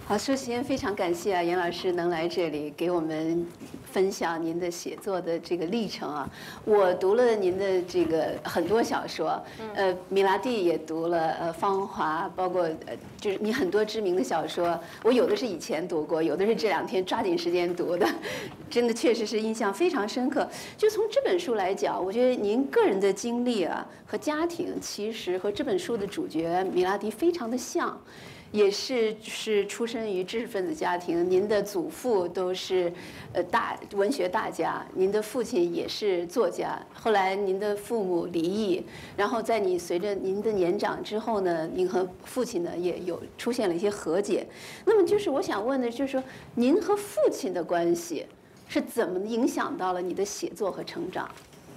好，首先非常感谢啊，严老师能来这里给我们分享您的写作的这个历程啊。我读了您的这个很多小说，米拉蒂也读了，芳华，包括就是你很多知名的小说，我有的是以前读过，有的是这2天抓紧时间读的，真的确实是印象非常深刻。就从这本书来讲，我觉得您个人的经历啊和家庭，其实和这本书的主角米拉蒂非常的像。也是出身于知识分子家庭，您的祖父都是文学大家，您的父亲也是作家。后来您的父母离异，然后在随着您的年长之后呢，您和父亲呢也有出现了一些和解。那么就是我想问的，就是说您和父亲的关系是怎么影响到了你的写作和成长？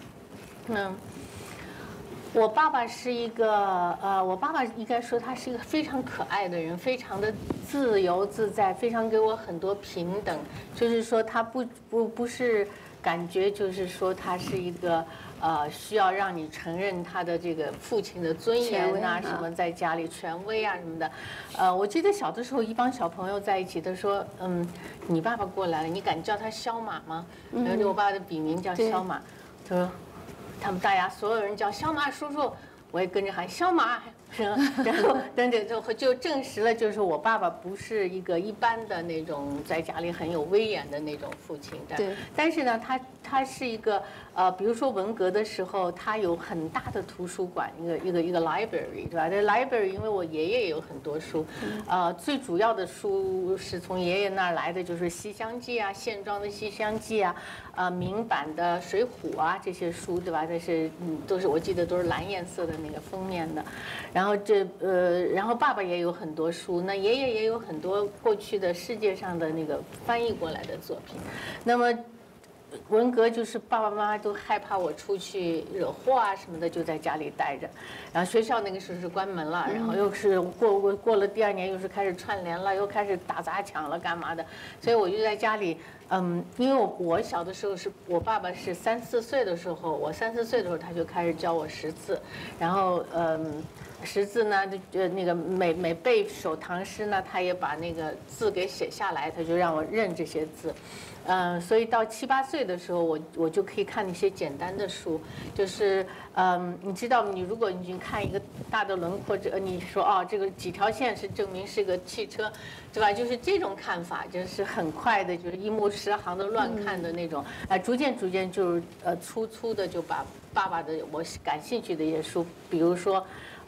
我爸爸是一个我爸爸应该说他是一个非常可爱的人，非常的自由自在，非常给我很多平等。就是说他不是感觉就是说他是一个需要让你承认他的这个父亲的尊严啊，什么在家里权威啊什么的。我记得小的时候一帮小朋友在一起，他说你爸爸过来了，你敢叫他萧马吗？然后我爸爸的笔名叫萧马，他说。他们大家所有人叫萧马叔叔，我也跟着喊萧马，然后等等就证实了，就是我爸爸不是一个一般的那种在家里很有威严的那种父亲。 对。 但是呢，他是一个比如说文革的时候，他有很大的图书馆，一个 library， 对吧？这 library 因为我爷爷也有很多书，最主要的书是从爷爷那儿来的，就是《西厢记》啊，线装的《西厢记》啊，明版的《水浒》啊这些书，对吧？这是都是我记得都是蓝颜色的那个封面的。然后然后爸爸也有很多书，那爷爷也有很多过去的世界上的那个翻译过来的作品。那么文革就是爸爸妈妈都害怕我出去惹祸啊什么的，就在家里待着。然后学校那个时候是关门了，然后又是过了第2年又是开始串联了，又开始打砸抢了，干嘛的？所以我就在家里，因为我小的时候是我爸爸是3、4岁的时候，我3、4岁的时候他就开始教我识字，然后识字呢，那个每背首唐诗呢，他也把那个字给写下来，他就让我认这些字。所以到7、8岁的时候，我就可以看一些简单的书，就是你知道，如果你看一个大的轮廓，你说这个几条线是证明是个汽车，对吧？就是这种看法，就是很快的，就是1目10行的乱看的那种，逐渐就是粗的就把爸爸的我感兴趣的一些书，比如说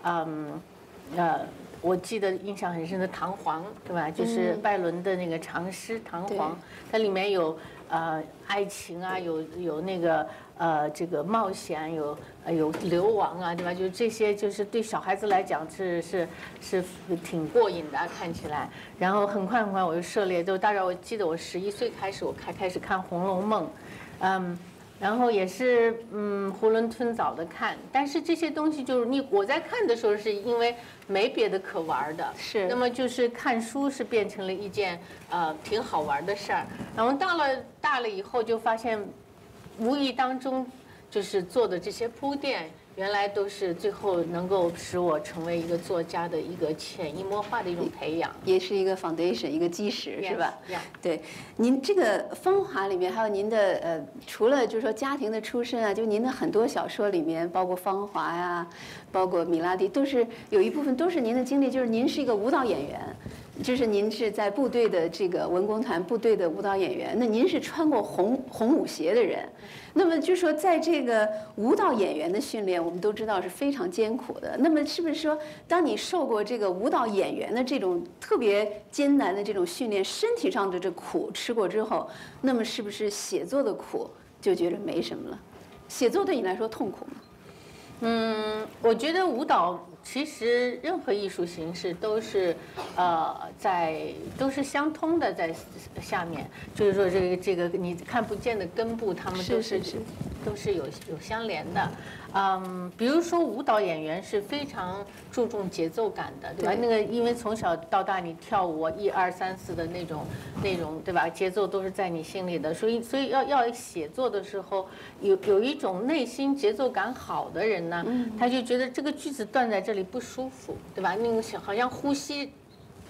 我记得印象很深的《唐璜》，对吧？就是拜伦的那个长诗《唐璜》，它里面有爱情啊，有那个这个冒险，有流亡啊，对吧？就这些，就是对小孩子来讲是挺过瘾的，看起来。然后很快我就涉猎，就大概我记得我11岁开始，我开始看《红楼梦》，然后也是囫囵吞枣的看，但是这些东西就是我在看的时候是因为没别的可玩的， 是， 那么就是看书是变成了一件挺好玩的事儿。然后大了以后就发现，无意当中就是做的这些铺垫，原来都是最后能够使我成为一个作家的一个潜移默化的一种培养， 也是一个 foundation， 一个基石，是吧？对，您这个《芳华》里面还有您的除了就是说家庭的出身啊，就您的很多小说里面，包括《芳华》呀，包括米拉蒂，都是有一部分都是您的经历，就是您是一个舞蹈演员。就是您是在部队的这个文工团部队的舞蹈演员，那您是穿过红舞鞋的人，那么就说在这个舞蹈演员的训练，我们都知道是非常艰苦的。那么是不是说，当你受过这个舞蹈演员的这种特别艰难的这种训练，身体上的这苦吃过之后，那么是不是写作的苦就觉得没什么了？写作对你来说痛苦吗？ 我觉得舞蹈。其实任何艺术形式都是，都是相通的，在下面，就是说这个你看不见的根部，他们都是有相连的。比如说舞蹈演员是非常注重节奏感的，对吧？那个因为从小到大你跳舞1、2、3、4的那种，对吧？节奏都是在你心里的，所以要写作的时候，有一种内心节奏感好的人呢，他就觉得这个句子断在这里不舒服，对吧？那个好像呼吸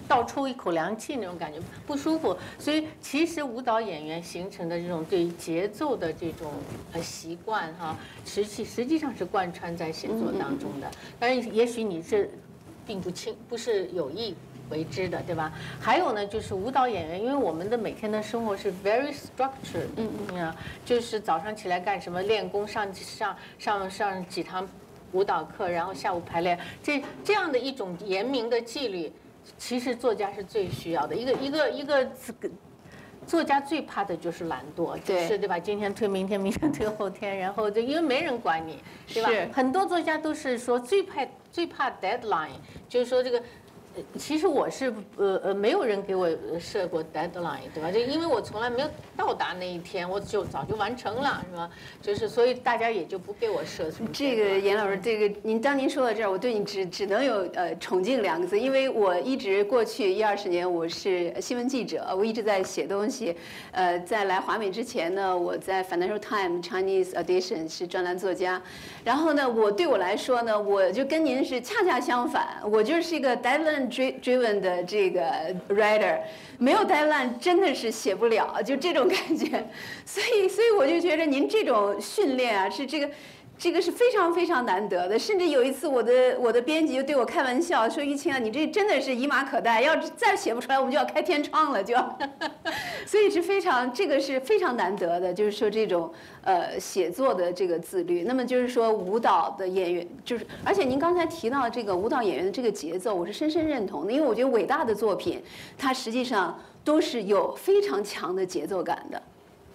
倒抽一口凉气那种感觉，不舒服。所以其实舞蹈演员形成的这种对节奏的这种习惯哈，实际上是贯穿在写作当中的。当然，也许你是并不是有意为之的，对吧？还有呢，就是舞蹈演员，因为我们的每天的生活是 very structured，就是早上起来干什么，练功上几堂舞蹈课，然后下午排练，这样的一种严明的纪律，其实作家是最需要的。一个作家最怕的就是懒惰，就是对吧？今天推明天，明天推后天，然后就因为没人管你，对吧？很多作家都是说最怕 deadline， 就是说这个。其实我是没有人给我设过 deadline， 对吧？就因为我从来没有到达那一天，我就早就完成了，是吧？就是所以大家也就不给我设什么。 这个严老师，这个您说到这儿，我对你只能有崇敬2个字，因为我一直过去10-20年我是新闻记者，我一直在写东西。在来华美之前呢，我在 Financial Times Chinese Edition 是专栏作家。然后呢，对我来说呢，我就跟您是恰恰相反，我就是一个 deadline driven 的这个 writer， 没有 deadline 真的是写不了，就这种感觉。所以我就觉得您这种训练啊，是这个是非常非常难得的。甚至有一次我的编辑就对我开玩笑说：“玉清啊，你这真的是以马可待，要再写不出来，我们就要开天窗了。”就，所以这个是非常难得的，就是说这种写作的这个自律。那么就是说舞蹈的演员，而且您刚才提到这个舞蹈演员的这个节奏，我是深深认同的，因为我觉得伟大的作品，它实际上都是有非常强的节奏感的。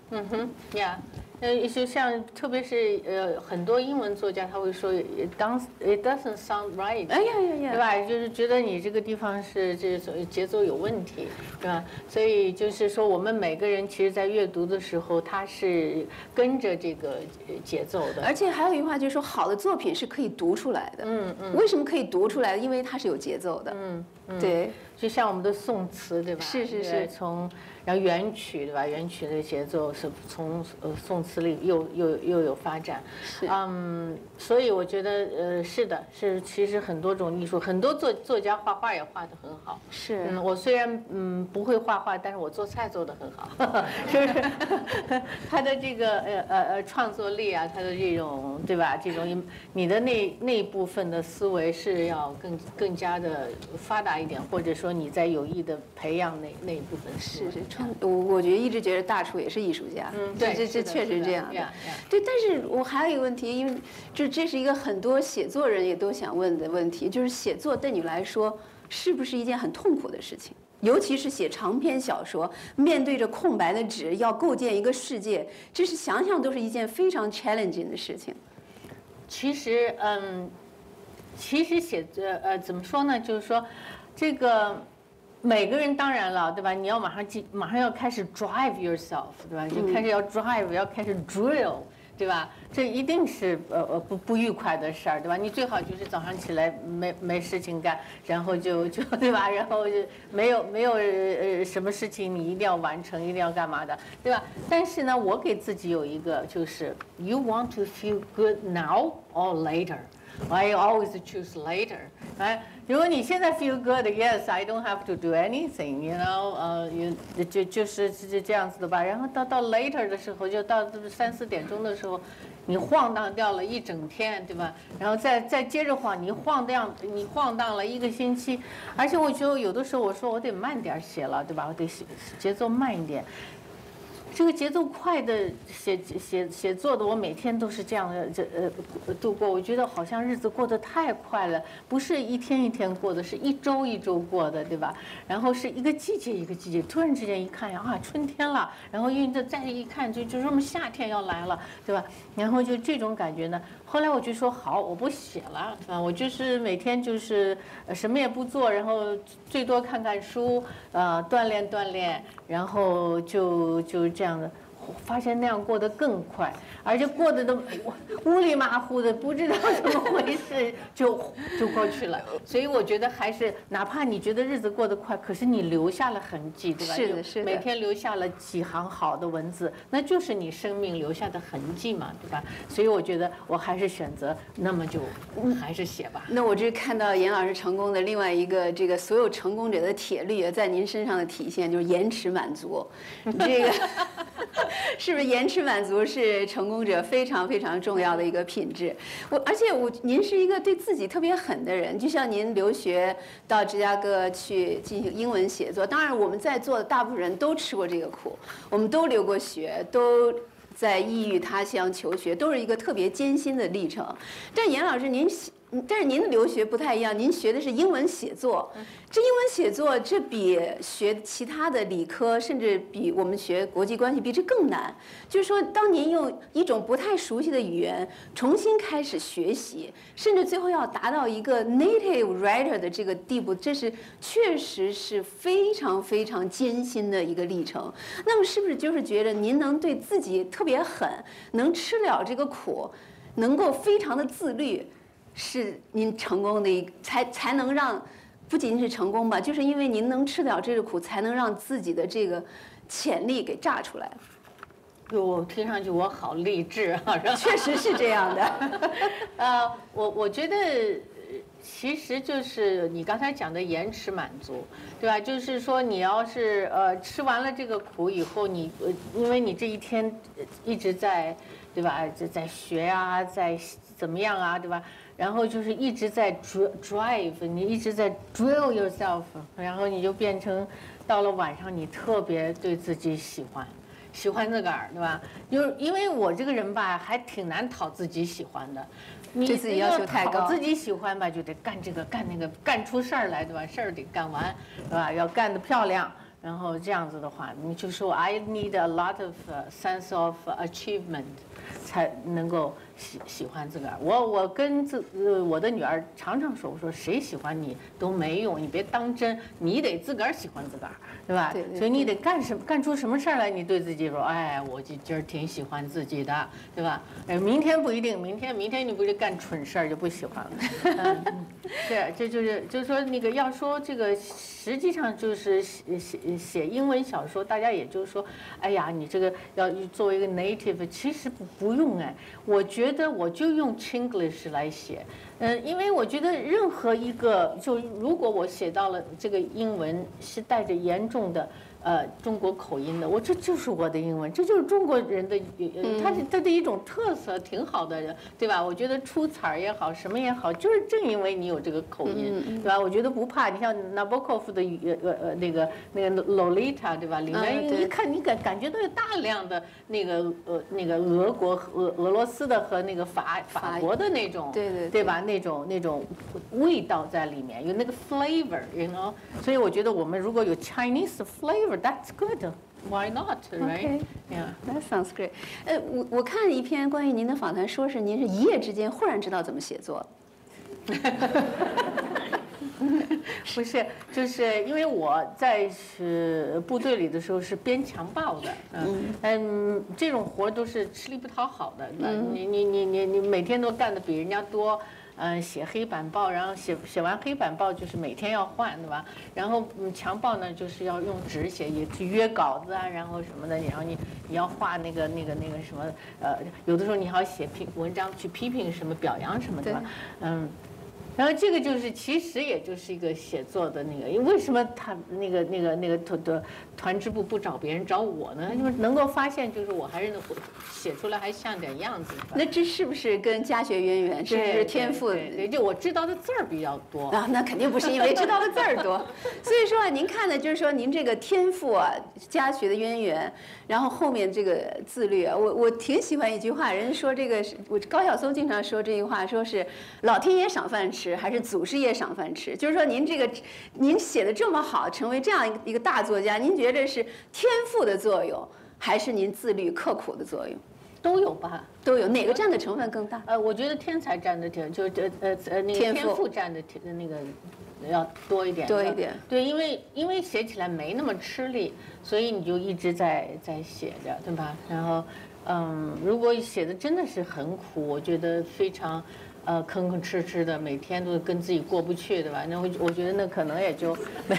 Yeah。就像特别是很多英文作家他会说 it doesn't sound right， 对吧？就是觉得你这个地方是节奏有问题，对吧？所以就是说我们每个人其实在阅读的时候，他是跟着这个节奏的。 而且还有一句话就是说，好的作品是可以读出来的。为什么可以读出来？因为它是有节奏的。对。 就像我们的宋词，对吧？ 是。 然后元曲，对吧？元曲的节奏是从宋词里又有发展。所以我觉得是的，其实很多种艺术，很多作家画画也画得很好。 是。 我虽然不会画画，但是我做菜做得很好，是不是？他的这个创作力啊，他的这种对吧？这种你的那一部分的思维是要更加的发达一点，或者说你在有意的培养那一部分思维。 我一直觉得大厨也是艺术家。 对， 这确实这样的。对，但是我还有一个问题，因为这是一个很多写作人也都想问的问题，就是写作对你来说是不是一件很痛苦的事情？尤其是写长篇小说，面对着空白的纸，要构建一个世界，这是想想都是一件非常 challenging 的事情。 其实写怎么说呢？就是说这个。每个人当然了，对吧？你要马上要开始 drive yourself， 对吧？就开始要 drive，要开始 drill， 对吧？这一定是不愉快的事儿，对吧？你最好就是早上起来没事情干，然后就对吧？然后就没有什么事情你一定要完成，一定要干嘛的，对吧？但是呢，我给自己有一个就是 you want to feel good now or later。I always choose later， right？ 如果你现在 feel good， yes， I don't have to do anything，you know， 就是这样子的吧。然后到 later 的时候，就到3-4点钟的时候，你晃荡掉了一整天，对吧？然后再接着晃，你晃荡了1个星期，而且我觉得有的时候我说我得慢点写了，对吧？我得节奏慢一点。这个节奏快的写作的，我每天都是这样的度过。我觉得好像日子过得太快了，不是一天一天过的，是一周一周过的，对吧？然后是一个季节一个季节，突然之间一看呀，春天了，然后再一看就这么夏天要来了，对吧？然后就这种感觉呢。后来我就说好，我不写了，我就是每天就是什么也不做，然后最多看看书，锻炼锻炼，然后就这样的。 发现那样过得更快，而且过得都乌里马虎的，不知道怎么回事就过去了。所以我觉得还是，哪怕你觉得日子过得快，可是你留下了痕迹，对吧？ 是的，是的。 每天留下了几行好的文字，那就是你生命留下的痕迹嘛，对吧？所以我觉得我还是选择，那么就还是写吧。 那我这看到严老师成功的另外一个这个所有成功者的铁律，在您身上的体现就是延迟满足。这个是不是延迟满足是成功者非常非常重要的一个品质？而且您是一个对自己特别狠的人，就像您留学到芝加哥去进行英文写作，当然我们在座的大部分人都吃过这个苦，我们都留过学，都在异域他乡求学，都是一个特别艰辛的历程。但严老师但是您的留学不太一样，您学的是英文写作。这英文写作这比学其他的理科，甚至比我们学国际关系比这更难。就是说，当您用一种不太熟悉的语言重新开始学习，甚至最后要达到一个 native writer 的这个地步，这是确实是非常非常艰辛的一个历程。那么，是不是就是觉得您能对自己特别狠，能吃了这个苦，能够非常的自律？是您成功的才能让，不仅仅是成功吧，就是因为您能吃了这个苦，才能让自己的这个潜力给炸出来。 哟，听上去我好励志啊！ 确实是这样的。 我觉得其实就是你刚才讲的延迟满足，对吧？就是说你要是吃完了这个苦以后，因为你这一天一直在，对吧？在学啊，在怎么样啊，对吧？然后就是一直在 drive， 你一直在 drill yourself， 然后你就变成到了晚上你特别对自己喜欢自个儿，对吧？就是因为我这个人吧，还挺难讨自己喜欢的。你对自己要求太高， 讨自己喜欢吧，就得干这个干那个，干出事儿来，对吧？事儿得干完，对吧？要干得漂亮。然后这样子的话，你就说 I need a lot of sense of achievement， 才能够喜欢自个儿。我跟我的女儿常常说，我说谁喜欢你都没用，你别当真，你得自个儿喜欢自个儿，对吧？ 对对对， 所以你得干出什么事儿来，你对自己说，哎，我今儿挺喜欢自己的，对吧？明天不一定，明天你不是干蠢事儿就不喜欢了。对，这就是说那个要说这个，实际上就是写英文小说，大家也就是说，哎呀，你这个要作为一个 native， 其实不用哎，我觉得我就用 Chinglish 来写，因为我觉得任何一个，就如果我写到了这个英文是带着严重的中国口音的，这就是我的英文，这就是中国人的，它的一种特色，挺好的，对吧？我觉得出彩儿也好，什么也好，就是正因为你有这个口音，对吧？我觉得不怕。你像 Nabokov 的那个 Lolita， 对吧？里面一看你感觉到有大量的那个俄罗斯的和那个法国的那种，对吧？那种味道在里面，有那个 flavor，you know。所以我觉得我们如果有 Chinese flavor。That's good. Why not? Right? Okay. Yeah. That sounds great. 我看一篇关于您的访谈，说是您是一夜之间忽然知道怎么写作。 不是，就是因为我在部队里的时候是编强报的，这种活都是吃力不讨好的，你每天都干得比人家多。写黑板报，然后写完黑板报就是每天要换，对吧？然后强报呢，就是要用纸写，也去约稿子啊，然后什么的，然后你要画那个什么，有的时候你还要写文章去批评什么、表扬什么的，然后这个就是其实也就是一个写作的那个，为什么他那个团支部不找别人找我呢？就是能够发现，就是我还是写出来还像点样子。 那这是不是跟家学渊源，是不是天赋？ 对，就我知道的字儿比较多啊，那肯定不是因为知道的字儿多。所以说啊，您看的就是说您这个天赋啊，家学的渊源，然后后面这个自律啊，我挺喜欢一句话，人说这个我高晓松经常说这句话，说是老天爷赏饭吃，还是祖师爷赏饭吃？就是说您写的这么好，成为这样一个大作家，您觉得是天赋的作用，还是您自律刻苦的作用？ 都有吧？ 都有，哪个占的成分更大？ 我觉得天才占的就那个天赋占的那个要多一点。 多一点。 对，因为写起来没那么吃力，所以你就一直在写着，对吧？然后如果写的真的是很苦，我觉得非常。吭吭哧哧的，每天都跟自己过不去，对吧？那我觉得那可能也就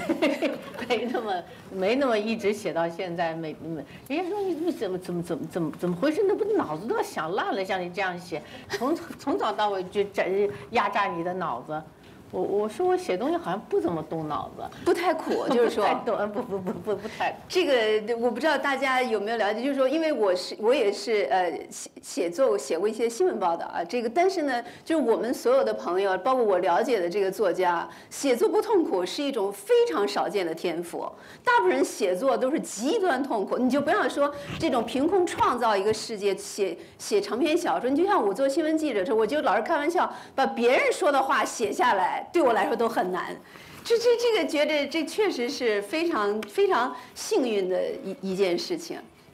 没那么一直写到现在。人家说你怎么回事？那不脑子都要想烂了，像你这样写，从早到尾就压榨你的脑子。我说我写东西好像不怎么动脑子， 不太苦，就是说不太。 这个我不知道大家有没有了解，就是说，因为我也是写过一些新闻报道啊，这个但是呢，就是我们所有的朋友，包括我了解的这个作家，写作不痛苦是一种非常少见的天赋，大部分人写作都是极端痛苦。你就不要说这种凭空创造一个世界，写长篇小说，你就像我做新闻记者时，我就老是开玩笑，把别人说的话写下来。对我来说都很难，这个觉得这确实是非常非常幸运的一件事情。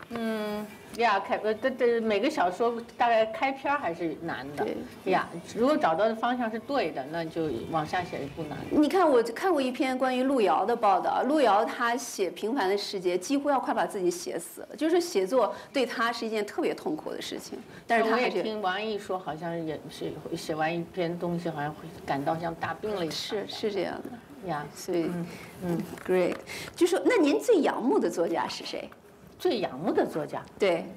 每个小说大概开篇还是难的。对呀，如果找到的方向是对的，那就往下写是不难。 你看，我看过一篇关于路遥的报道，路遥他写《平凡的世界》，几乎要快把自己写死了，就是写作对他是一件特别痛苦的事情。但是他还是听王毅说，好像也是写完一篇东西，好像会感到像大病了一样。 是这样的呀， 所以great。就说那您最仰慕的作家是谁？ 最仰慕的作家， 对，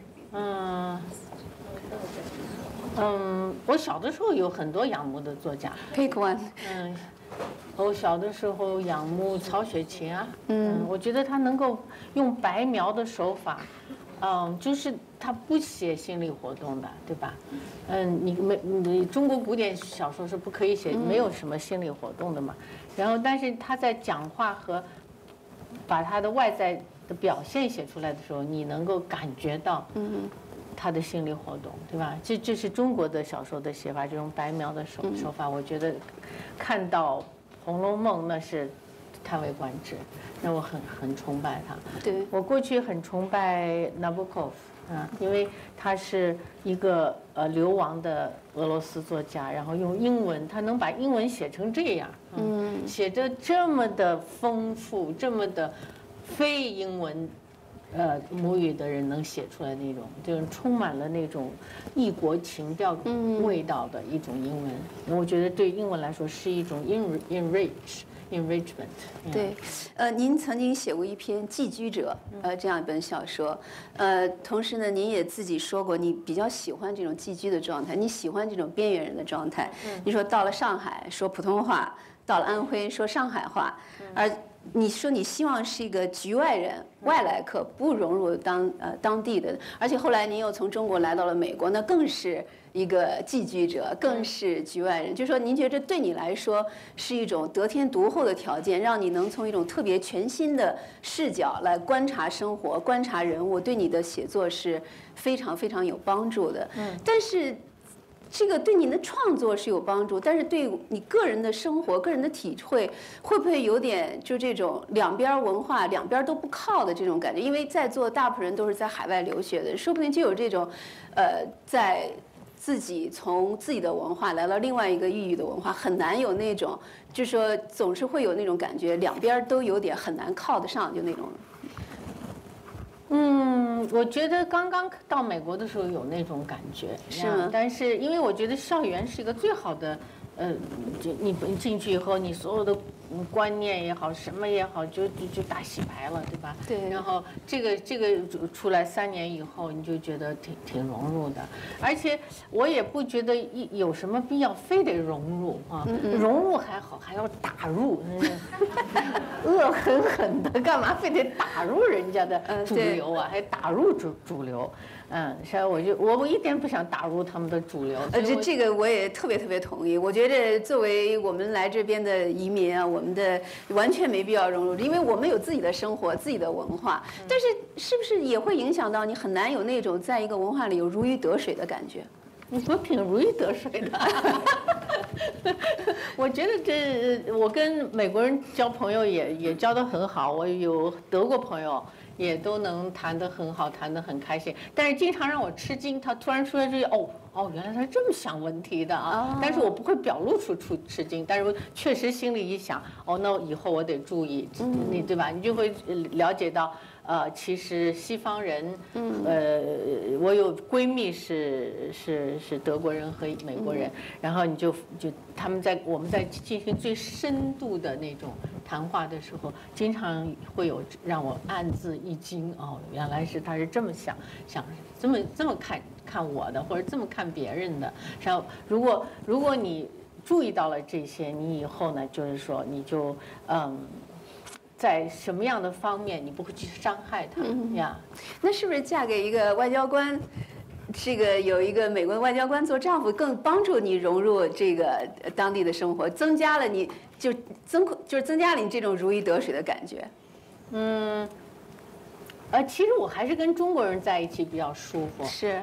我小的时候有很多仰慕的作家。 Pick one。 我小的时候仰慕曹雪芹啊，我觉得他能够用白描的手法，就是他不写心理活动的，对吧？你中国古典小说是不可以写，没有什么心理活动的嘛。然后，但是他在讲话和把他的外在的表现写出来的时候，你能够感觉到，他的心理活动，对吧？这是中国的小说的写法，这种白描的手法，我觉得看到《红楼梦》那是叹为观止，让我很崇拜他。 对， 我过去很崇拜 Nabokov 因为他是一个流亡的俄罗斯作家，然后用英文，他能把英文写成这样，写着这么的丰富，这么的非英文母语的人能写出来那种，就是充满了那种异国情调味道的一种英文。我觉得对英文来说是一种 enrichment。 对，您曾经写过一篇《寄居者》这样一本小说，同时呢，您也自己说过，你比较喜欢这种寄居的状态，你喜欢这种边缘人的状态。你说到了上海说普通话，到了安徽说上海话，而你说你希望是一个局外人、外来客，不融入当地的，而且后来您又从中国来到了美国，那更是一个寄居者，更是局外人。就说您觉得对你来说是一种得天独厚的条件，让你能从一种特别全新的视角来观察生活、观察人物，对你的写作是非常非常有帮助的。但是这个对您的创作是有帮助，但是对你个人的生活、个人的体会，会不会有点就这种两边文化两边都不靠的这种感觉？因为在座大部分人都是在海外留学的，说不定就有这种，在自己从自己的文化来到另外一个异域的文化，很难有那种，就是说总是会有那种感觉，两边都有点很难靠得上，就那种。 我觉得刚刚到美国的时候有那种感觉， 是吗？ 但是因为我觉得校园是一个最好的，就你进去以后，你所有的观念也好，什么也好，就大洗牌了，对吧？ 对。 然后这个出来3年以后，你就觉得挺融入的，而且我也不觉得有什么必要非得融入啊，融入还好，还要打入，恶狠狠的，干嘛非得打入人家的主流啊？还打入主流。所以我一点不想打入他们的主流。 这个我也特别同意。我觉得作为我们来这边的移民啊，我们的完全没必要融入，因为我们有自己的生活、自己的文化。但是是不是也会影响到你很难有那种在一个文化里有如鱼得水的感觉？ 我挺如鱼得水的。我觉得我跟美国人交朋友也交得很好，我有德国朋友。 也都能谈得很好，谈得很开心。但是经常让我吃惊，他突然出来这原来他是这么想问题的啊！但是我不会表露出吃惊，但是我确实心里一想，那以后我得注意，你对吧？你就会了解到。其实西方人，我有闺蜜是德国人和美国人，然后我们在进行最深度的那种谈话的时候，经常会有让我暗自一惊，原来他是这么想这么看我的，或者这么看别人的。然后如果你注意到了这些，你以后呢，就是说你就在什么样的方面你不会去伤害他呀？ 那是不是嫁给一个外交官，这个有一个美国的外交官做丈夫，更帮助你融入这个当地的生活，增加了你增加了你这种如鱼得水的感觉？ 其实我还是跟中国人在一起比较舒服。 是，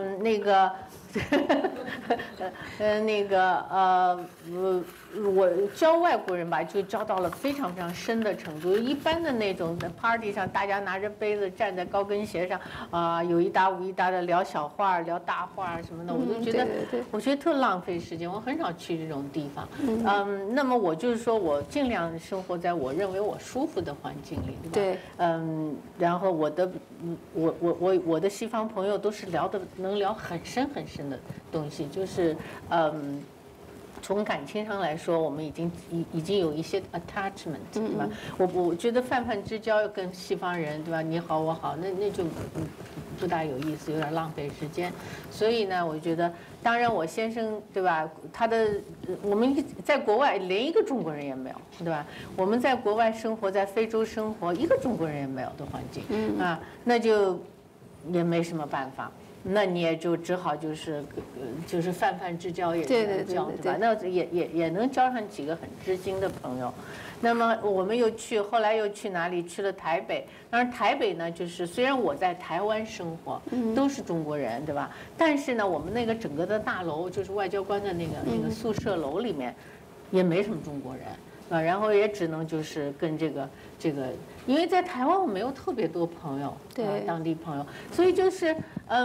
我教外国人吧，就教到了非常非常深的程度。一般的那种在 party 上，大家拿着杯子站在高跟鞋上，有一搭无一搭的聊小话、聊大话什么的，我都觉得，我觉得特浪费时间。我很少去这种地方。那么我就是说我尽量生活在我认为我舒服的环境里，对吧？对。然后我的西方朋友都是能聊很深很深的东西，就是从感情上来说，我们已经有一些 attachment， 对吧？我觉得泛泛之交跟西方人，对吧？你好我好，那就不大有意思，有点浪费时间。所以呢，我觉得，当然我先生，对吧？我们在国外连一个中国人也没有，对吧？我们在国外生活，在非洲生活，一个中国人也没有的环境，那就也没什么办法。那你也就只好就是泛泛之交也能交，对吧？那也能交上几个很知心的朋友。那么我们后来又去哪里？去了台北。当然台北呢，就是虽然我在台湾生活，都是中国人，对吧？但是呢，我们那个整个的大楼，就是外交官的那个宿舍楼里面，也没什么中国人。然后也只能就是跟这个，因为在台湾我没有特别多朋友，对，当地朋友，所以就是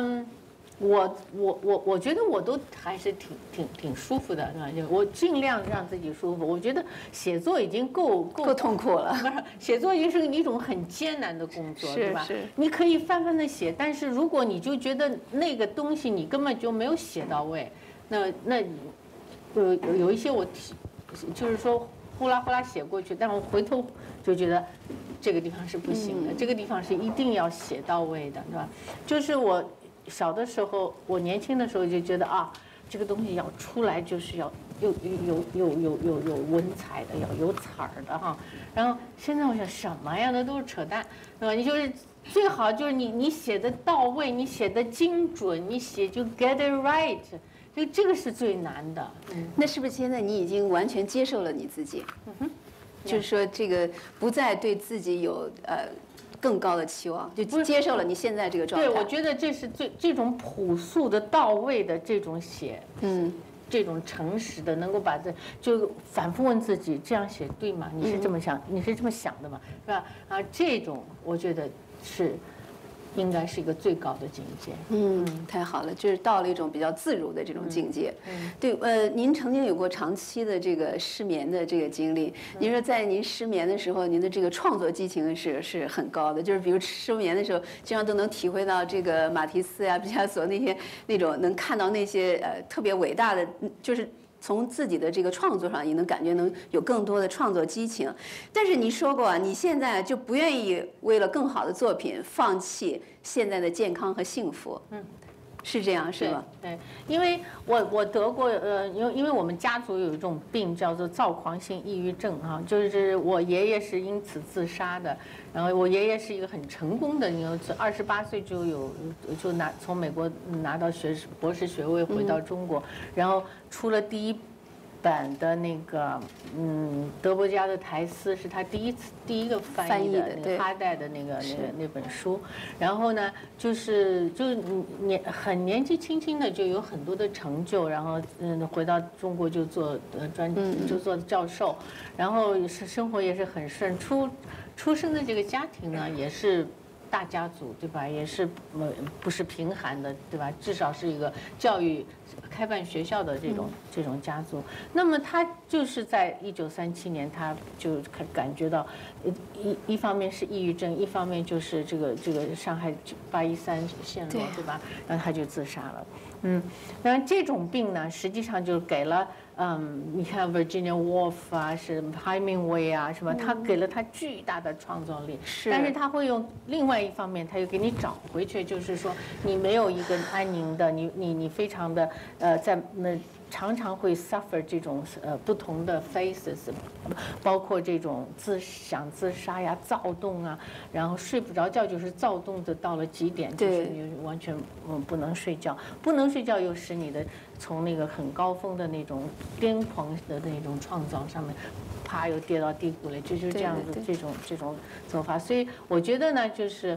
我觉得我都还是挺舒服的，对吧？就我尽量让自己舒服。我觉得写作已经够痛苦了， 不是，写作已经是一种很艰难的工作，对吧？你可以泛泛的写，但是如果你就觉得那个东西你根本就没有写到位，那有一些我就是说。呼啦呼啦写过去，但我回头就觉得这个地方是不行的，这个地方是一定要写到位的，对吧？就是我小的时候，我年轻的时候就觉得这个东西要出来就是要有文采的，要有彩儿的哈。然后现在我想什么呀？那都是扯淡，对吧？你就是最好就是你写的到位，你写的精准，你写就 get it right。这个是最难的。 那是不是现在你已经完全接受了你自己？就是说这个不再对自己有更高的期望，就接受了你现在这个状态。 对，我觉得这是这种朴素的到位的这种写，这种诚实的，能够把就反复问自己，这样写对吗？你是这么想，你是这么想的吗？是吧？这种我觉得是。应该是一个最高的境界。 太好了，就是到了一种比较自如的这种境界。对，您曾经有过长期的这个失眠的这个经历。您说在您失眠的时候，您的这个创作激情是很高的，就是比如失眠的时候，经常都能体会到这个马蒂斯呀、毕加索那种能看到那些特别伟大的，就是。从自己的这个创作上，也能感觉能有更多的创作激情。但是你说过你现在就不愿意为了更好的作品放弃现在的健康和幸福。是这样是吧？ 对，因为我得过因为我们家族有一种病叫做躁狂性抑郁症就是我爷爷是因此自杀的，然后我爷爷是一个很成功的，28岁就从美国拿到博士学位回到中国，然后出了第一版的那个德伯家的台诗是他第一个翻译的那个哈代的那本书，然后呢就是很年纪轻轻的就有很多的成就，然后回到中国就做就做教授，然后生活也是很顺，出生的这个家庭呢也是大家族，对吧？也是不是贫寒的，对吧？至少是一个教育开办学校的这种家族。那么他就是在1937年，他就感觉到，一方面是抑郁症，一方面就是这个上海813陷落，对吧？然后他就自杀了。然后这种病呢，实际上就给了你看 Virginia Woolf 啊，是 Hemingway 啊，什么，他给了他巨大的创造力。但是他会用另外一方面，他又给你找回去，就是说你没有一个安宁的，你非常的在那。常常会 suffer 这种不同的 phases， 包括这种想自杀呀、躁动啊，然后睡不着觉，就是躁动的到了极点，就是你完全不能睡觉，不能睡觉又使你的从那个很高峰的那种癫狂的那种创造上面，啪又跌到低谷了，就是这样子这种走法。所以我觉得呢，就是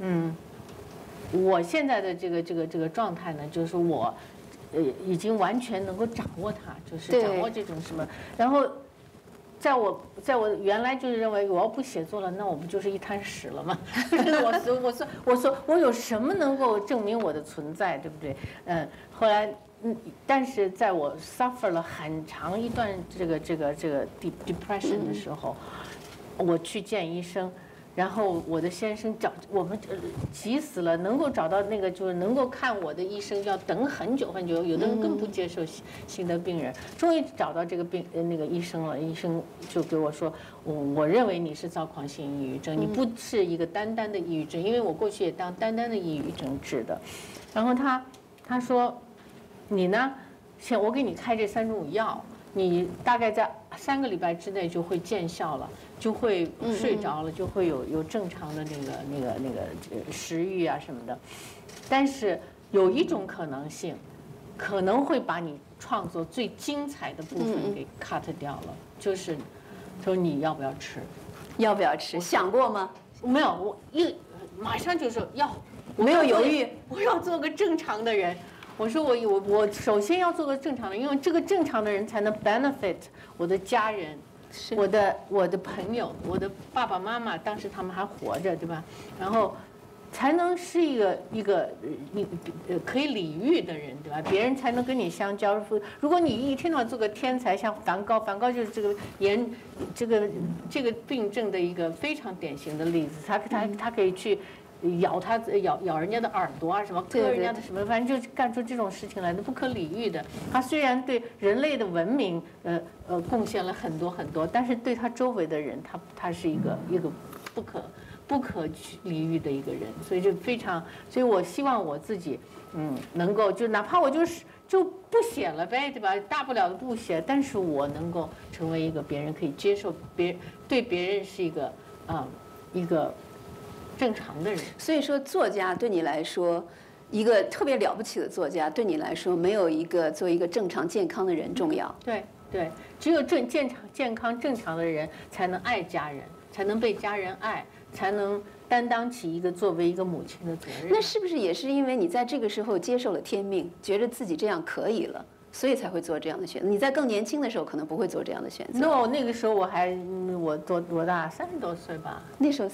我现在的这个状态呢，就是我。已经完全能够掌握它，就是掌握这种什么。然后，在我原来就是认为我要不写作了，那我不就是一滩屎了吗？我说我有什么能够证明我的存在，对不对？后来但是在我 suffer 了很长一段这个 depression 的时候，我去见医生。然后我的先生我们急死了，能够找到那个就是能够看我的医生要等很久很久，有的人更不接受新的病人。终于找到这个那个医生了，医生就给我说，我认为你是躁狂性抑郁症，你不是一个单单的抑郁症，因为我过去也当单单的抑郁症治的。然后他说，你呢，我给你开这3种药，你大概在3个礼拜之内就会见效了。就会睡着了，就会有正常的那个食欲啊什么的，但是有一种可能性，可能会把你创作最精彩的部分给 cut 掉了，就是说你要不要吃？ 要不要吃？想过吗？ 没有，我马上就说要， 没有犹豫， 我要做个正常的人。我说我首先要做个正常的人，因为这个正常的人才能 benefit 我的家人。我的朋友，我的爸爸妈妈，当时他们还活着，对吧？然后才能是一个可以礼遇的人，对吧？别人才能跟你相交。如果你一天到晚做个天才，像梵高就是这个病症的一个非常典型的例子。他可以去咬人家的耳朵啊，什么割人家的什么，反正就干出这种事情来的，不可理喻的。他虽然对人类的文明贡献了很多很多，但是对他周围的人，他是一个不可理喻的一个人，所以就非常，所以我希望我自己能够就哪怕我就不写了呗，对吧？大不了的不写，但是我能够成为一个别人可以接受，对别人是一个正常的人。 所以说，作家对你来说，一个特别了不起的作家对你来说，没有做一个正常健康的人重要。 对，只有健康正常的人才能爱家人，才能被家人爱，才能担当起一个作为一个母亲的责任。 那是不是也是因为你在这个时候接受了天命，觉得自己这样可以了，所以才会做这样的选择？你在更年轻的时候可能不会做这样的选择。 那个时候我多大？30多岁吧。 那时候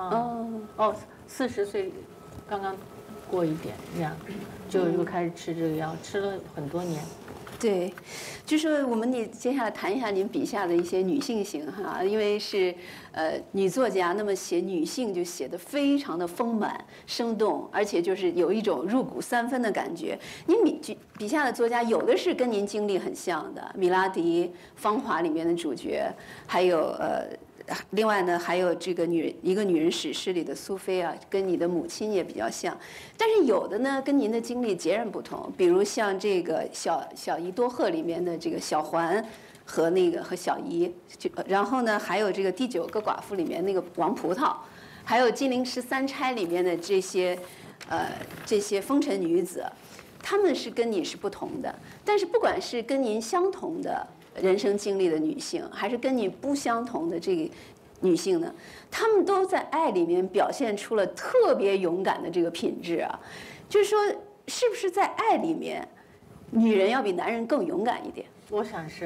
40岁，刚刚过一点这样，就又开始吃这个药，吃了很多年。 对，就是你接下来谈一下您笔下的一些女性型哈，因为是女作家，那么写女性就写得非常的丰满生动，而且就是有一种入骨3分的感觉。您笔下的作家有的是跟您经历很像的，米拉迪《芳华》里面的主角，还有另外呢，还有这个一个女人史诗里的苏菲啊，跟你的母亲也比较像，但是有的呢跟您的经历截然不同，比如像这个小姨多鹤里面的这个小环和小姨，然后呢还有这个第9个寡妇里面那个王葡萄，还有金陵十三钗里面的这些风尘女子，她们是跟你是不同的，但是不管是跟您相同的人生经历的女性，还是跟你不相同的这个女性呢，她们都在爱里面表现出了特别勇敢的这个品质啊。就是说，是不是在爱里面，女人要比男人更勇敢一点？ 我想是，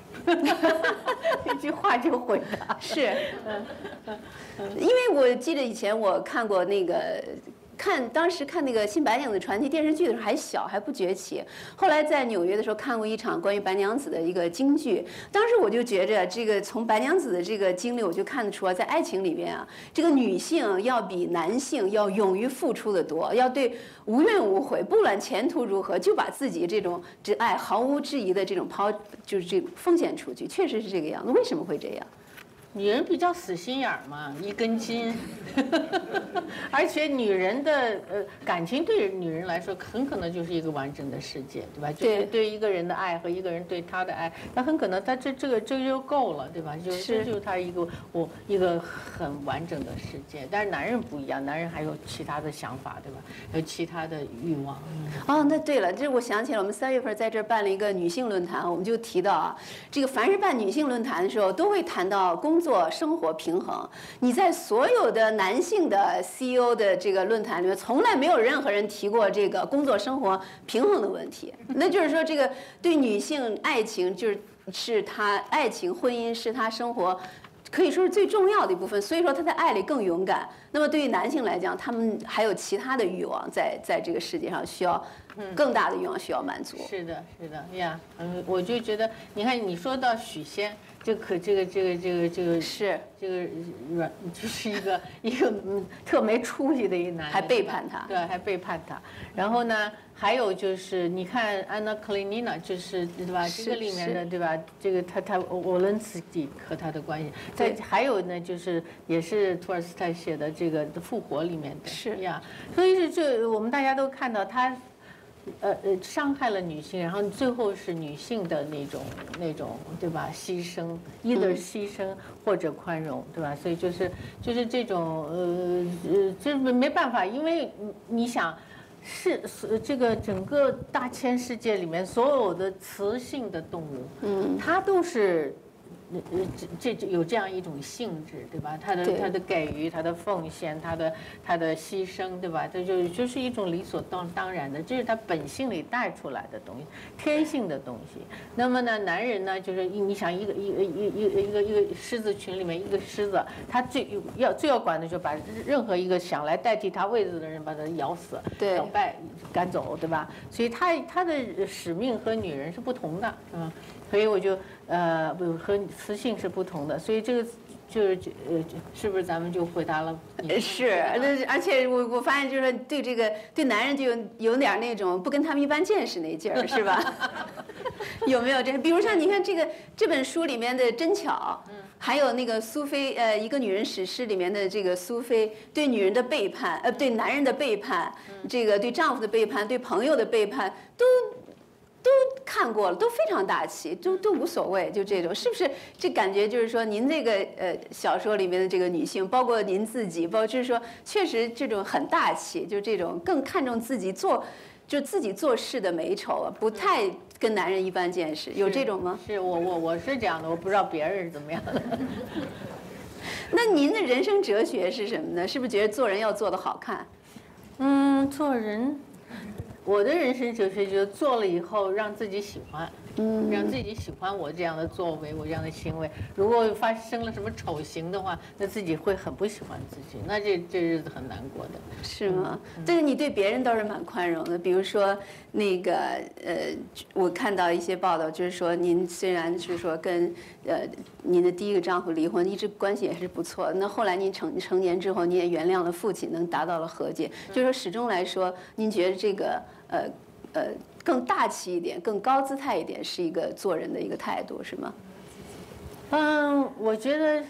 一句话就回答。 是，因为我记得以前我看过那个。当时看那个《新白娘子传奇》电视剧的时候还小还不崛起，后来在纽约的时候看过一场关于白娘子的一个京剧，当时我就觉着这个从白娘子的这个经历，我就看得出啊，在爱情里面啊，这个女性要比男性要勇于付出的多，要对无怨无悔，不管前途如何，就把自己这种爱毫无质疑的这种就是这奉献出去，确实是这个样子。为什么会这样？ 女人比较死心眼儿嘛，一根筋，而且女人的感情对女人来说很可能就是一个完整的世界，对吧？就是对一个人的爱和一个人对他的爱，那很可能他这个就够了，对吧？这就是他一个很完整的世界。但是男人不一样，男人还有其他的想法，对吧？有其他的欲望。 哦，那对了，这我想起来，我们3月份在这儿办了一个女性论坛，我们就提到啊，这个凡是办女性论坛的时候，都会谈到工作生活平衡。你在所有的男性的 CEO 的这个论坛里面，从来没有任何人提过这个工作生活平衡的问题。那就是说，这个对女性爱情是她爱情婚姻是她生活可以说是最重要的一部分，所以说她在爱里更勇敢。那么对于男性来讲，他们还有其他的欲望在这个世界上需要更大的欲望需要满足。 是的，是的呀，我就觉得，你看你说到许仙，这个是这个就是一个特没出息的一男人， 还背叛他， 对，还背叛他。然后呢，还有就是你看安娜·克列尼娜，就是对吧？这个里面的对吧？这个他沃伦斯基和他的关系，还有呢，就是也是托尔斯泰写的这个《复活》里面的， 是呀。所以这我们大家都看到他。伤害了女性，然后最后是女性的那种对吧？牺牲，either牺牲或者宽容，对吧？所以就是这种这没办法，因为你想是这个整个大千世界里面所有的雌性的动物，它都是。这有这样一种性质，对吧？他的给予，他的奉献，他的牺牲，对吧？这就是一种理所当然的，这是他本性里带出来的东西，天性的东西。那么呢，男人呢，就是你想一个狮子群里面一个狮子，他最要管的就把任何一个想来代替他位置的人把他咬死、咬败、赶走，对吧？所以他的使命和女人是不同的，是吧？所以我就和雌性是不同的，所以这个是不是咱们就回答了？ 是，而且我发现就是对男人就有点那种不跟他们一般见识那劲儿，是吧？有没有这？比如像你看这本书里面的真巧，还有那个苏菲一个女人史诗里面的这个苏菲对女人的背叛，对男人的背叛，这个对丈夫的背叛，对朋友的背叛都看过了，都非常大气，都无所谓，就这种，是不是？这感觉就是说，您这个小说里面的这个女性，包括您自己，包括就是说，确实这种很大气，就这种更看重自己做事的美丑，不太跟男人一般见识，有这种吗？ 是我是这样的，我不知道别人是怎么样的。 那您的人生哲学是什么呢？是不是觉得做人要做得好看？ 做人。我的人生哲学就是做了以后让自己喜欢，让自己喜欢我这样的作为，我这样的行为。如果发生了什么丑行的话，那自己会很不喜欢自己，那这日子很难过的， 是吗？但是你对别人倒是蛮宽容的，比如说那个我看到一些报道，就是说您虽然是说跟您的第一个丈夫离婚，一直关系也是不错，那后来您成年之后，你也原谅了父亲，能达到了和解，就是说始终来说，您觉得这个更大气一点、更高姿态一点，是一个做人的一个态度，是吗？ 我觉得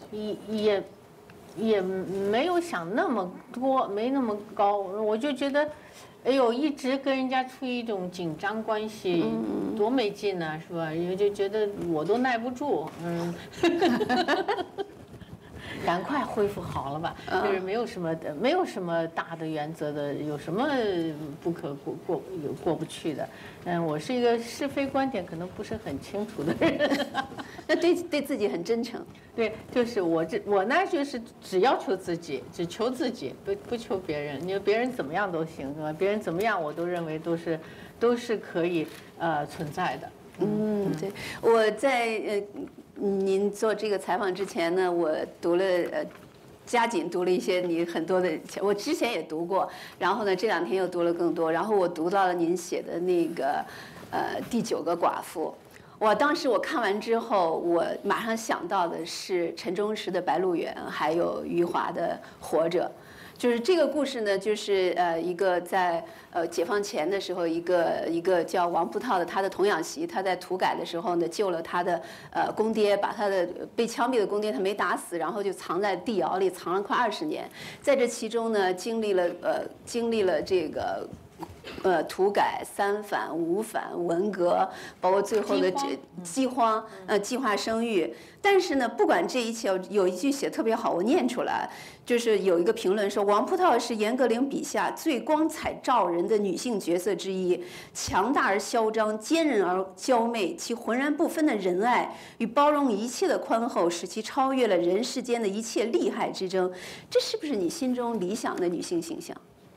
也没有想那么多，没那么高。我就觉得，哎呦，一直跟人家处于一种紧张关系，多没劲呢，是吧？因为就觉得我都耐不住，赶快恢复好了吧，就是没有什么大的原则的，有什么不可过不去的。我是一个是非观点可能不是很清楚的人。 那对自己很真诚。 对，就是我呢，就是只要求自己，只求自己，不求别人。你说别人怎么样都行，对吧？别人怎么样，我都认为都是可以存在的。 对，我在您做这个采访之前呢，我读了加紧读了一些你很多的，我之前也读过，然后呢这2天又读了更多，然后我读到了您写的那个第9个寡妇。当时我看完之后，我马上想到的是陈忠实的《白鹿原》，还有余华的《活着》。就是这个故事呢，就是一个在解放前的时候，一个叫王葡萄的他的童养媳，他在土改的时候呢，救了他的公爹，把他的被枪毙的公爹他没打死，然后就藏在地窑里藏了快20年，在这其中呢，经历了这个。土改、3反、5反、文革，包括最后的饥荒，计划生育。但是呢，不管这一切，有一句写得特别好，我念出来，就是有一个评论说，王葡萄是严歌苓笔下最光彩照人的女性角色之一，强大而嚣张，坚韧而娇媚，其浑然不分的仁爱与包容一切的宽厚，使其超越了人世间的一切利害之争。这是不是你心中理想的女性形象？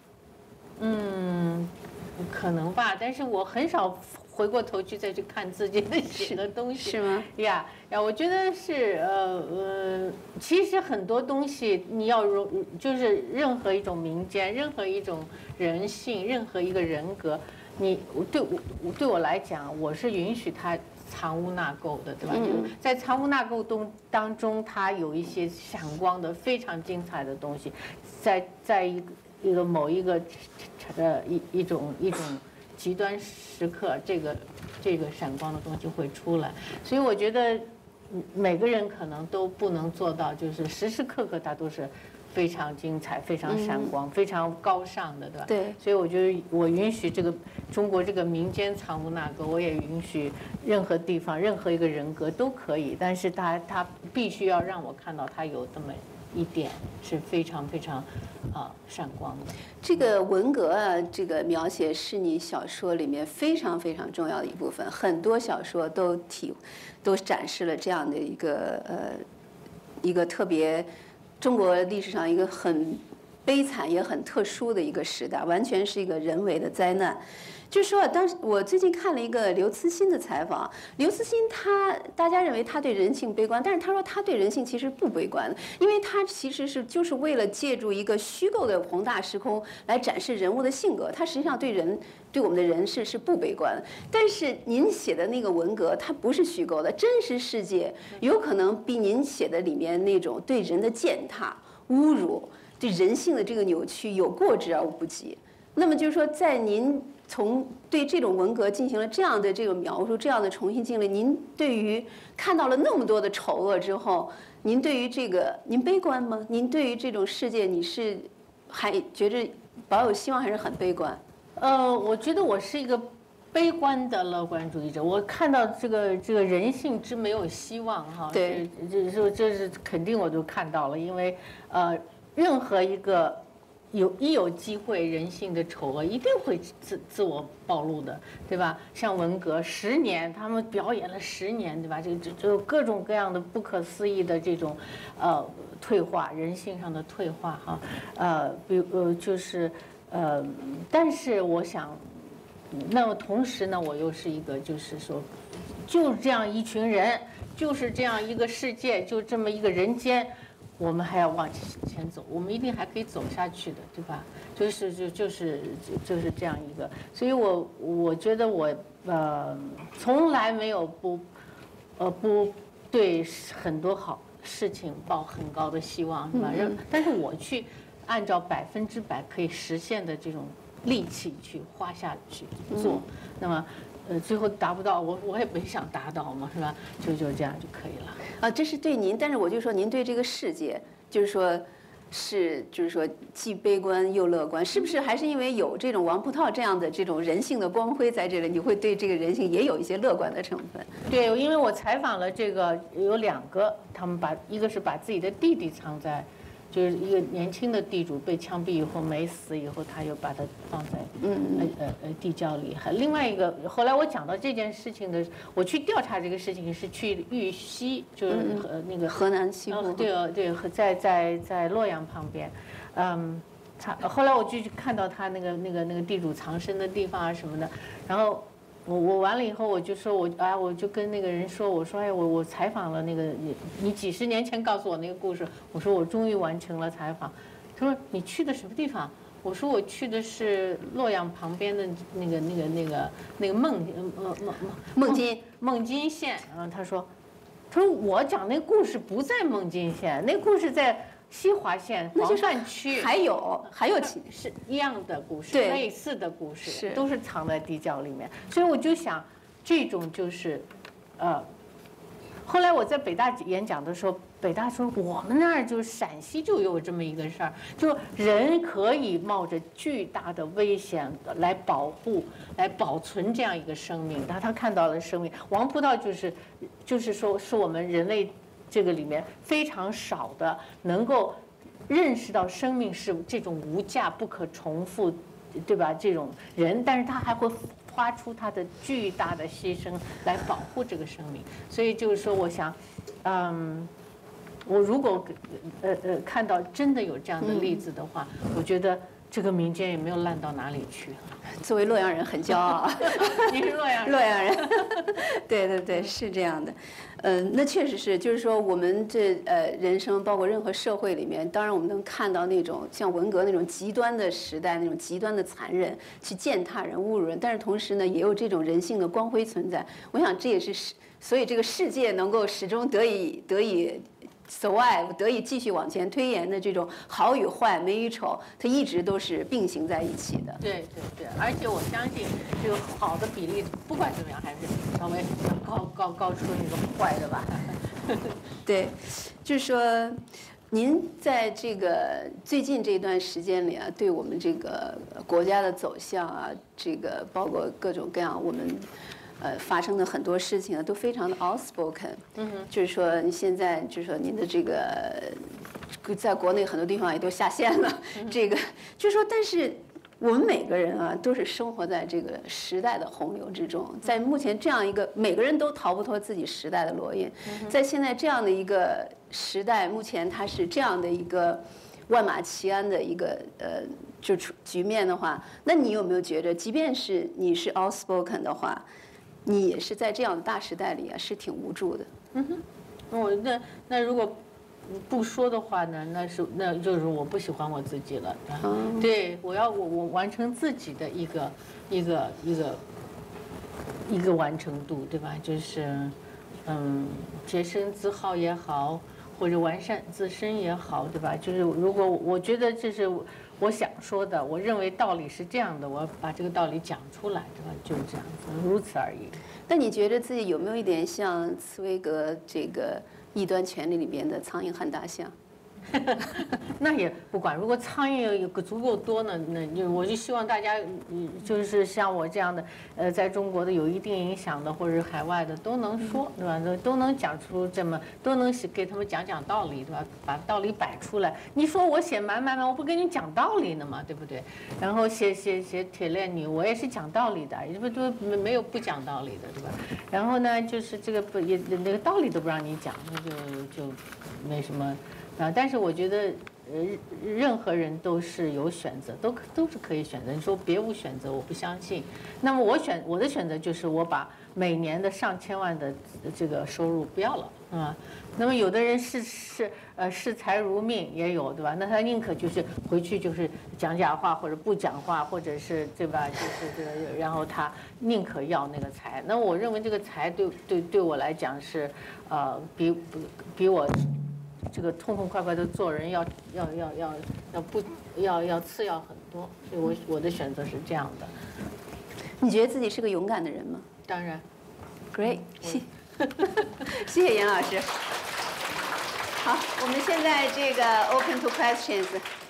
可能吧，但是我很少回过头去再去看自己的写的东西， 是吗？ 呀，我觉得是其实很多东西你要就是任何一种民间，任何一种人性，任何一个人格，对我来讲，我是允许它藏污纳垢的，对吧？就是在藏污纳垢当中，它有一些闪光的非常精彩的东西，在一个某一个一种极端时刻，这个闪光的东西会出来。所以我觉得每个人可能都不能做到，就是时时刻刻它都是非常精彩、非常闪光、非常高尚的，对吧？ 对。 所以我觉得我允许这个中国这个民间藏污纳垢，我也允许任何地方、任何一个人格都可以，但是它必须要让我看到它有这么一点是非常非常闪光的。 这个文革啊，这个描写是你小说里面非常非常重要的一部分，很多小说都展示了这样的一个特别中国历史上一个很悲惨也很特殊的一个时代，完全是一个人为的灾难。就是说，当时我最近看了一个刘慈欣的采访，刘慈欣大家认为他对人性悲观，但是他说他对人性其实不悲观，因为他其实就是为了借助一个虚构的宏大时空来展示人物的性格，他实际上对我们的人是不悲观的。但是您写的那个文革，它不是虚构的，真实世界有可能比您写的里面那种对人的践踏、侮辱、对人性的这个扭曲有过之而无不及。那么就是说，在您从对这种文革进行了这样的这个描述，这样的重新经历，您对于看到了那么多的丑恶之后，您对于这个您悲观吗？您对于这种世界，你是还觉着保有希望，还是很悲观？ 我觉得我是一个悲观的乐观主义者。我看到这个人性之没有希望哈， 对， 这是肯定我都看到了，因为任何一个。有机会，人性的丑恶一定会自我暴露的，对吧？像文革10年，他们表演了10年，对吧？就各种各样的不可思议的这种退化，人性上的退化哈，但是我想，那么同时呢，我又是一个就是说，就这样一群人，就是这样一个世界，就这么一个人间。我们还要往前走，我们一定还可以走下去的，对吧？就是这样一个，所以我觉得我从来没有不对很多好事情抱很高的希望，是吧？但是我去按照100%可以实现的这种力气去花下去做，那么。最后达不到，我也没想达到嘛，是吧？就这样就可以了。 啊，这是对您，但是我就说您对这个世界，就是说既悲观又乐观，是不是还是因为有这种王葡萄这样的这种人性的光辉在这里，你会对这个人性也有一些乐观的成分？ 对，因为我采访了这个有2个，他们一个是把自己的弟弟藏在。就是一个年轻的地主被枪毙以后没死以后，他又把它放在地窖里。还另外一个，后来我讲到这件事情的，我去调查这个事情是去玉溪，就是那个河南西部。 对，在洛阳旁边，后来我就看到他那个地主藏身的地方啊什么的，然后我完了以后，我就说我就跟那个人说，我说我采访了那个你几十年前告诉我那个故事，我说我终于完成了采访。他说你去的什么地方？我说我去的是洛阳旁边的那个孟津县。然后他说我讲那个故事不在孟津县，那个故事在西华县黄泛区。 还有是一样的故事， 对， 类似的故事， 是都是藏在地窖里面。所以我就想，这种就是，后来我在北大演讲的时候，北大说我们那儿就是陕西就有这么一个事儿，就人可以冒着巨大的危险来保护、来保存这样一个生命。他看到了生命，王葡萄就是说是我们人类这个里面非常少的能够认识到生命是这种无价、不可重复，对吧？这种人，但是他还会花出他的巨大的牺牲来保护这个生命。所以就是说，我想，我如果看到真的有这样的例子的话，我觉得这个民间也没有烂到哪里去。 作为洛阳人很骄傲。 你是洛阳人？ 洛阳人。对对对，是这样的。那确实是，就是说我们这人生，包括任何社会里面，当然我们能看到那种像文革那种极端的时代，那种极端的残忍，去践踏人、侮辱人，但是同时呢，也有这种人性的光辉存在。我想这也是所以这个世界能够始终得以survive， 得以继续往前推延的这种好与坏、美与丑，它一直都是并行在一起的。 对对对，而且我相信这个好的比例，不管怎么样，还是稍微高出那个坏的吧。 对，就是说，您在这个最近这段时间里啊，对我们这个国家的走向啊，这个包括各种各样我们。发生的很多事情啊，都非常的 outspoken。就是说，你现在就是说您的这个，在国内很多地方也都下线了。这个就是说，但是我们每个人啊，都是生活在这个时代的洪流之中，在目前这样一个每个人都逃不脱自己时代的烙印，在现在这样的一个时代，目前它是这样的一个万马齐喑的一个就局面的话，那你有没有觉得，即便是你是 outspoken 的话？你也是在这样的大时代里啊，是挺无助的。 那如果不说的话呢，那就是我不喜欢我自己了。对，我完成自己的一个完成度，对吧？就是洁身自好也好，或者完善自身也好，对吧？就是如果我觉得这是我想说的，我认为道理是这样的，我要把这个道理讲出来，对吧？就是这样子，如此而已。 那你觉得自己有没有一点像茨威格这个异端权利里边的苍蝇和大象？ 那也不管，如果苍蝇有个足够多呢，那我就希望大家，就是像我这样的，在中国的有一定影响的，或者是海外的，都能说，对吧？都能讲出都能给他们讲道理，对吧？把道理摆出来。你说我写满，我不跟你讲道理呢嘛，对不对？然后写铁链女，我也是讲道理的，也不都没有不讲道理的，对吧？然后呢，就是这个那个道理都不让你讲，那就没什么。但是我觉得，任何人都是有选择，都是可以选择。你说别无选择，我不相信。那么我的选择就是我把每年的上千万的这个收入不要了，啊。那么有的人视财如命也有，对吧？那他宁可就是回去就是讲假话或者不讲话，或者是对吧？就是这个，然后他宁可要那个财。那我认为这个财对我来讲是，比我。这个痛痛快快的做人要次要很多，所以我的选择是这样的。 你觉得自己是个勇敢的人吗？ 当然 ，Great， 谢谢严老师。好，我们现在这个 open to questions。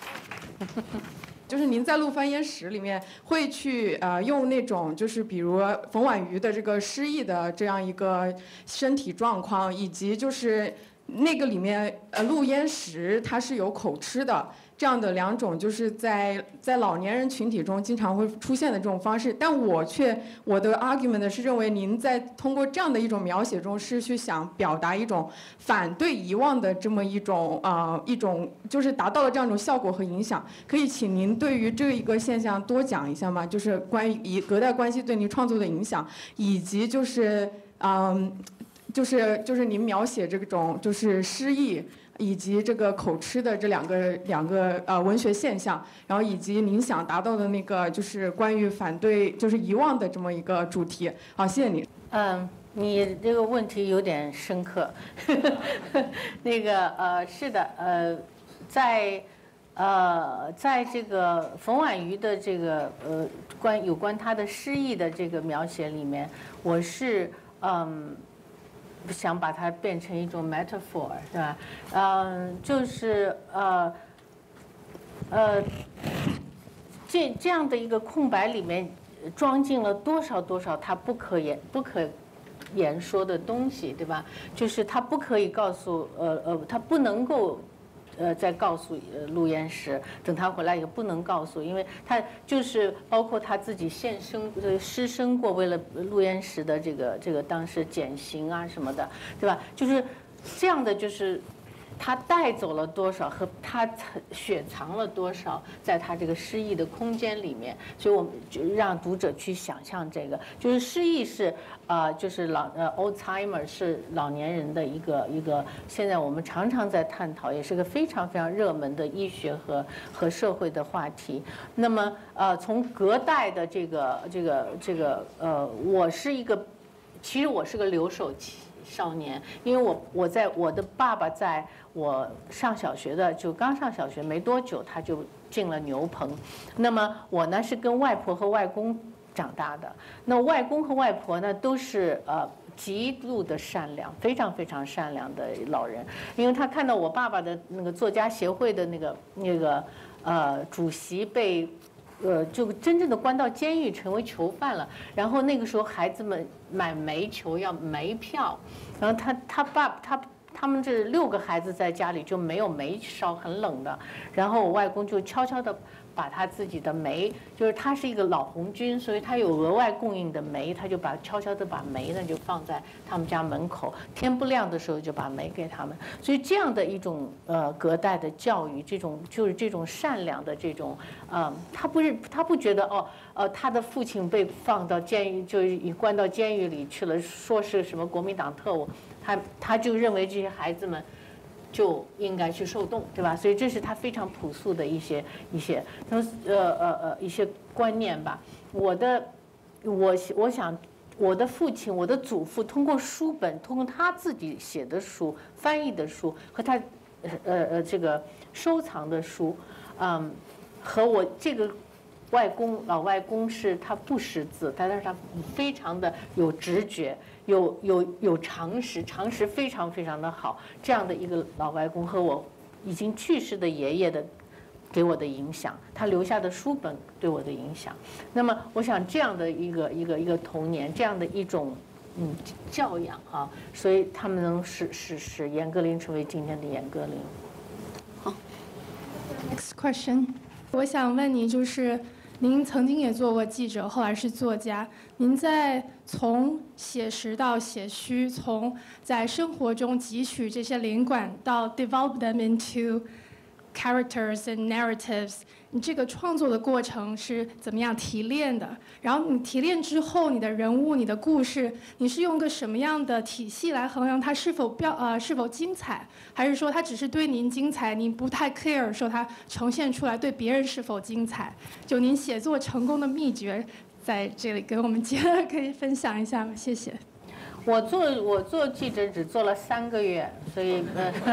就是您在录翻烟史里面会去用那种就是比如冯婉瑜的这个失忆的这样一个身体状况，以及就是那个里面录烟史它是有口吃的这样的两种就是在老年人群体中经常会出现的这种方式，但我的 argument 是认为您在通过这样的一种描写中是去想表达一种反对遗忘的这么一种就是达到了这样一种效果和影响。可以请您对于这一个现象多讲一下吗？就是关于隔代关系对您创作的影响，以及就是您描写这种就是失忆以及这个口吃的这两个文学现象，然后以及您想达到的那个就是关于反对就是遗忘的这么一个主题。好，谢谢你。 你这个问题有点深刻。那个是的，在这个冯婉瑜的这个有关他的失忆的这个描写里面，我是想把它变成一种 metaphor， 是吧？就是这样的一个空白里面装进了多少他不可言说的东西，对吧？就是他不可以告诉他不能够。再告诉陆焉识，等他回来也不能告诉，因为他就是包括他自己失身过，为了陆焉识的这个当时减刑啊什么的，对吧？就是这样的，就是他带走了多少和他雪藏了多少，在他这个失忆的空间里面，所以我们就让读者去想象这个，就是失忆是就是Alzheimer 是老年人的一个，现在我们常常在探讨，也是个非常非常热门的医学和社会的话题。那么从隔代的这个其实我是个留守少年，因为我的爸爸在我上小学就刚上小学没多久，他就进了牛棚。那么我呢是跟外婆和外公长大的。那外公和外婆呢都是极度的善良，非常非常善良的老人。因为他看到我爸爸的那个作家协会的那个主席被就真正的关到监狱，成为囚犯了。然后那个时候孩子们买煤球要煤票，然后他们这6个孩子在家里就没有煤烧，很冷的。然后我外公就悄悄地把他自己的煤，就是他是一个老红军，所以他有额外供应的煤，他就悄悄地把煤呢就放在他们家门口，天不亮的时候就把煤给他们。所以这样的一种隔代的教育，就是这种善良的这种他不觉得他的父亲被放到监狱，就是关到监狱里去了，说是什么国民党特务，他就认为这些孩子们就应该去受冻，对吧？所以这是他非常朴素的一些观念吧。我想我的父亲、我的祖父通过书本，通过他自己写的书、翻译的书和他这个收藏的书，和我这个老外公是他不识字，但是他非常的有直觉。有常识非常非常的好，这样的一个老外公和我已经去世的爷爷的给我的影响，他留下的书本对我的影响。那么我想这样的一个童年，这样的一种教养啊，所以他们能使严歌苓成为今天的严歌苓。 好 ，Next question， 我想问你就是。您曾经也做过记者，后来是作家。您在从写实到写虚，从在生活中汲取这些灵感，到 develop them into characters and narratives， 你这个创作的过程是怎么样提炼的？然后你提炼之后，你的人物、你的故事，你是用个什么样的体系来衡量它是否精彩？还是说它只是对您精彩，您不太 care 说它呈现出来对别人是否精彩？就您写作成功的秘诀，在这里跟我们可以分享一下吗？谢谢。 我做记者只做了3个月，所以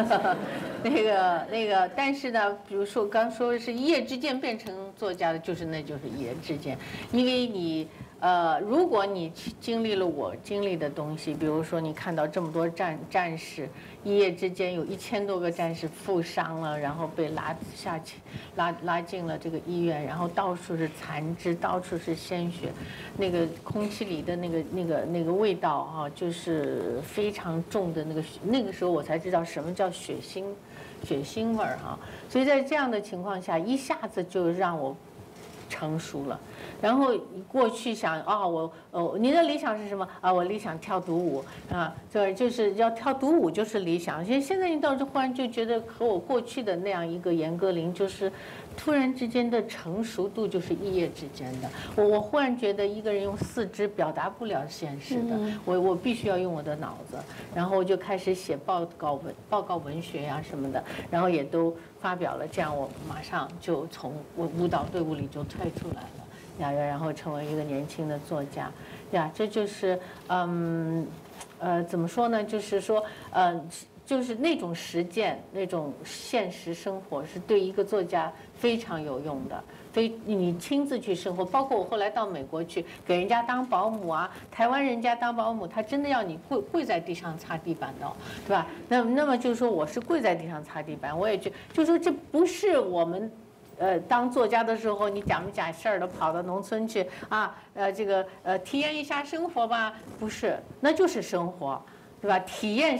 那个，但是呢，比如说刚说是一夜之间变成作家的，那就是一夜之间，因为你如果你经历了我经历的东西，比如说你看到这么多战士，一夜之间有1000多个战士负伤了，然后被拉进了这个医院，然后到处是残肢，到处是鲜血，那个空气里的那个味道啊，就是非常重的那个时候我才知道什么叫血腥血腥味儿哈。所以在这样的情况下，一下子就让我成熟了。然后过去想啊，你的理想是什么啊？我理想跳独舞啊，这就是要跳独舞就是理想。现在你到这忽然就觉得和我过去的那样一个严歌苓，就是突然之间的成熟度就是一夜之间的。我忽然觉得一个人用四肢表达不了现实的，我必须要用我的脑子。然后我就开始写报告文学呀什么的，然后也都发表了。这样我马上就从舞蹈队伍里就退出来了。然后成为一个年轻的作家，这就是怎么说呢？就是说就是那种实践，那种现实生活是对一个作家非常有用的。你亲自去生活，包括我后来到美国去给人家当保姆啊，台湾人家当保姆，他真的要你跪在地上擦地板的，对吧？那么就是说我是跪在地上擦地板，我也就说这不是我们。当作家的时候，你假模假式的跑到农村去啊，体验一下生活吧，不是，那就是生活，对吧？体验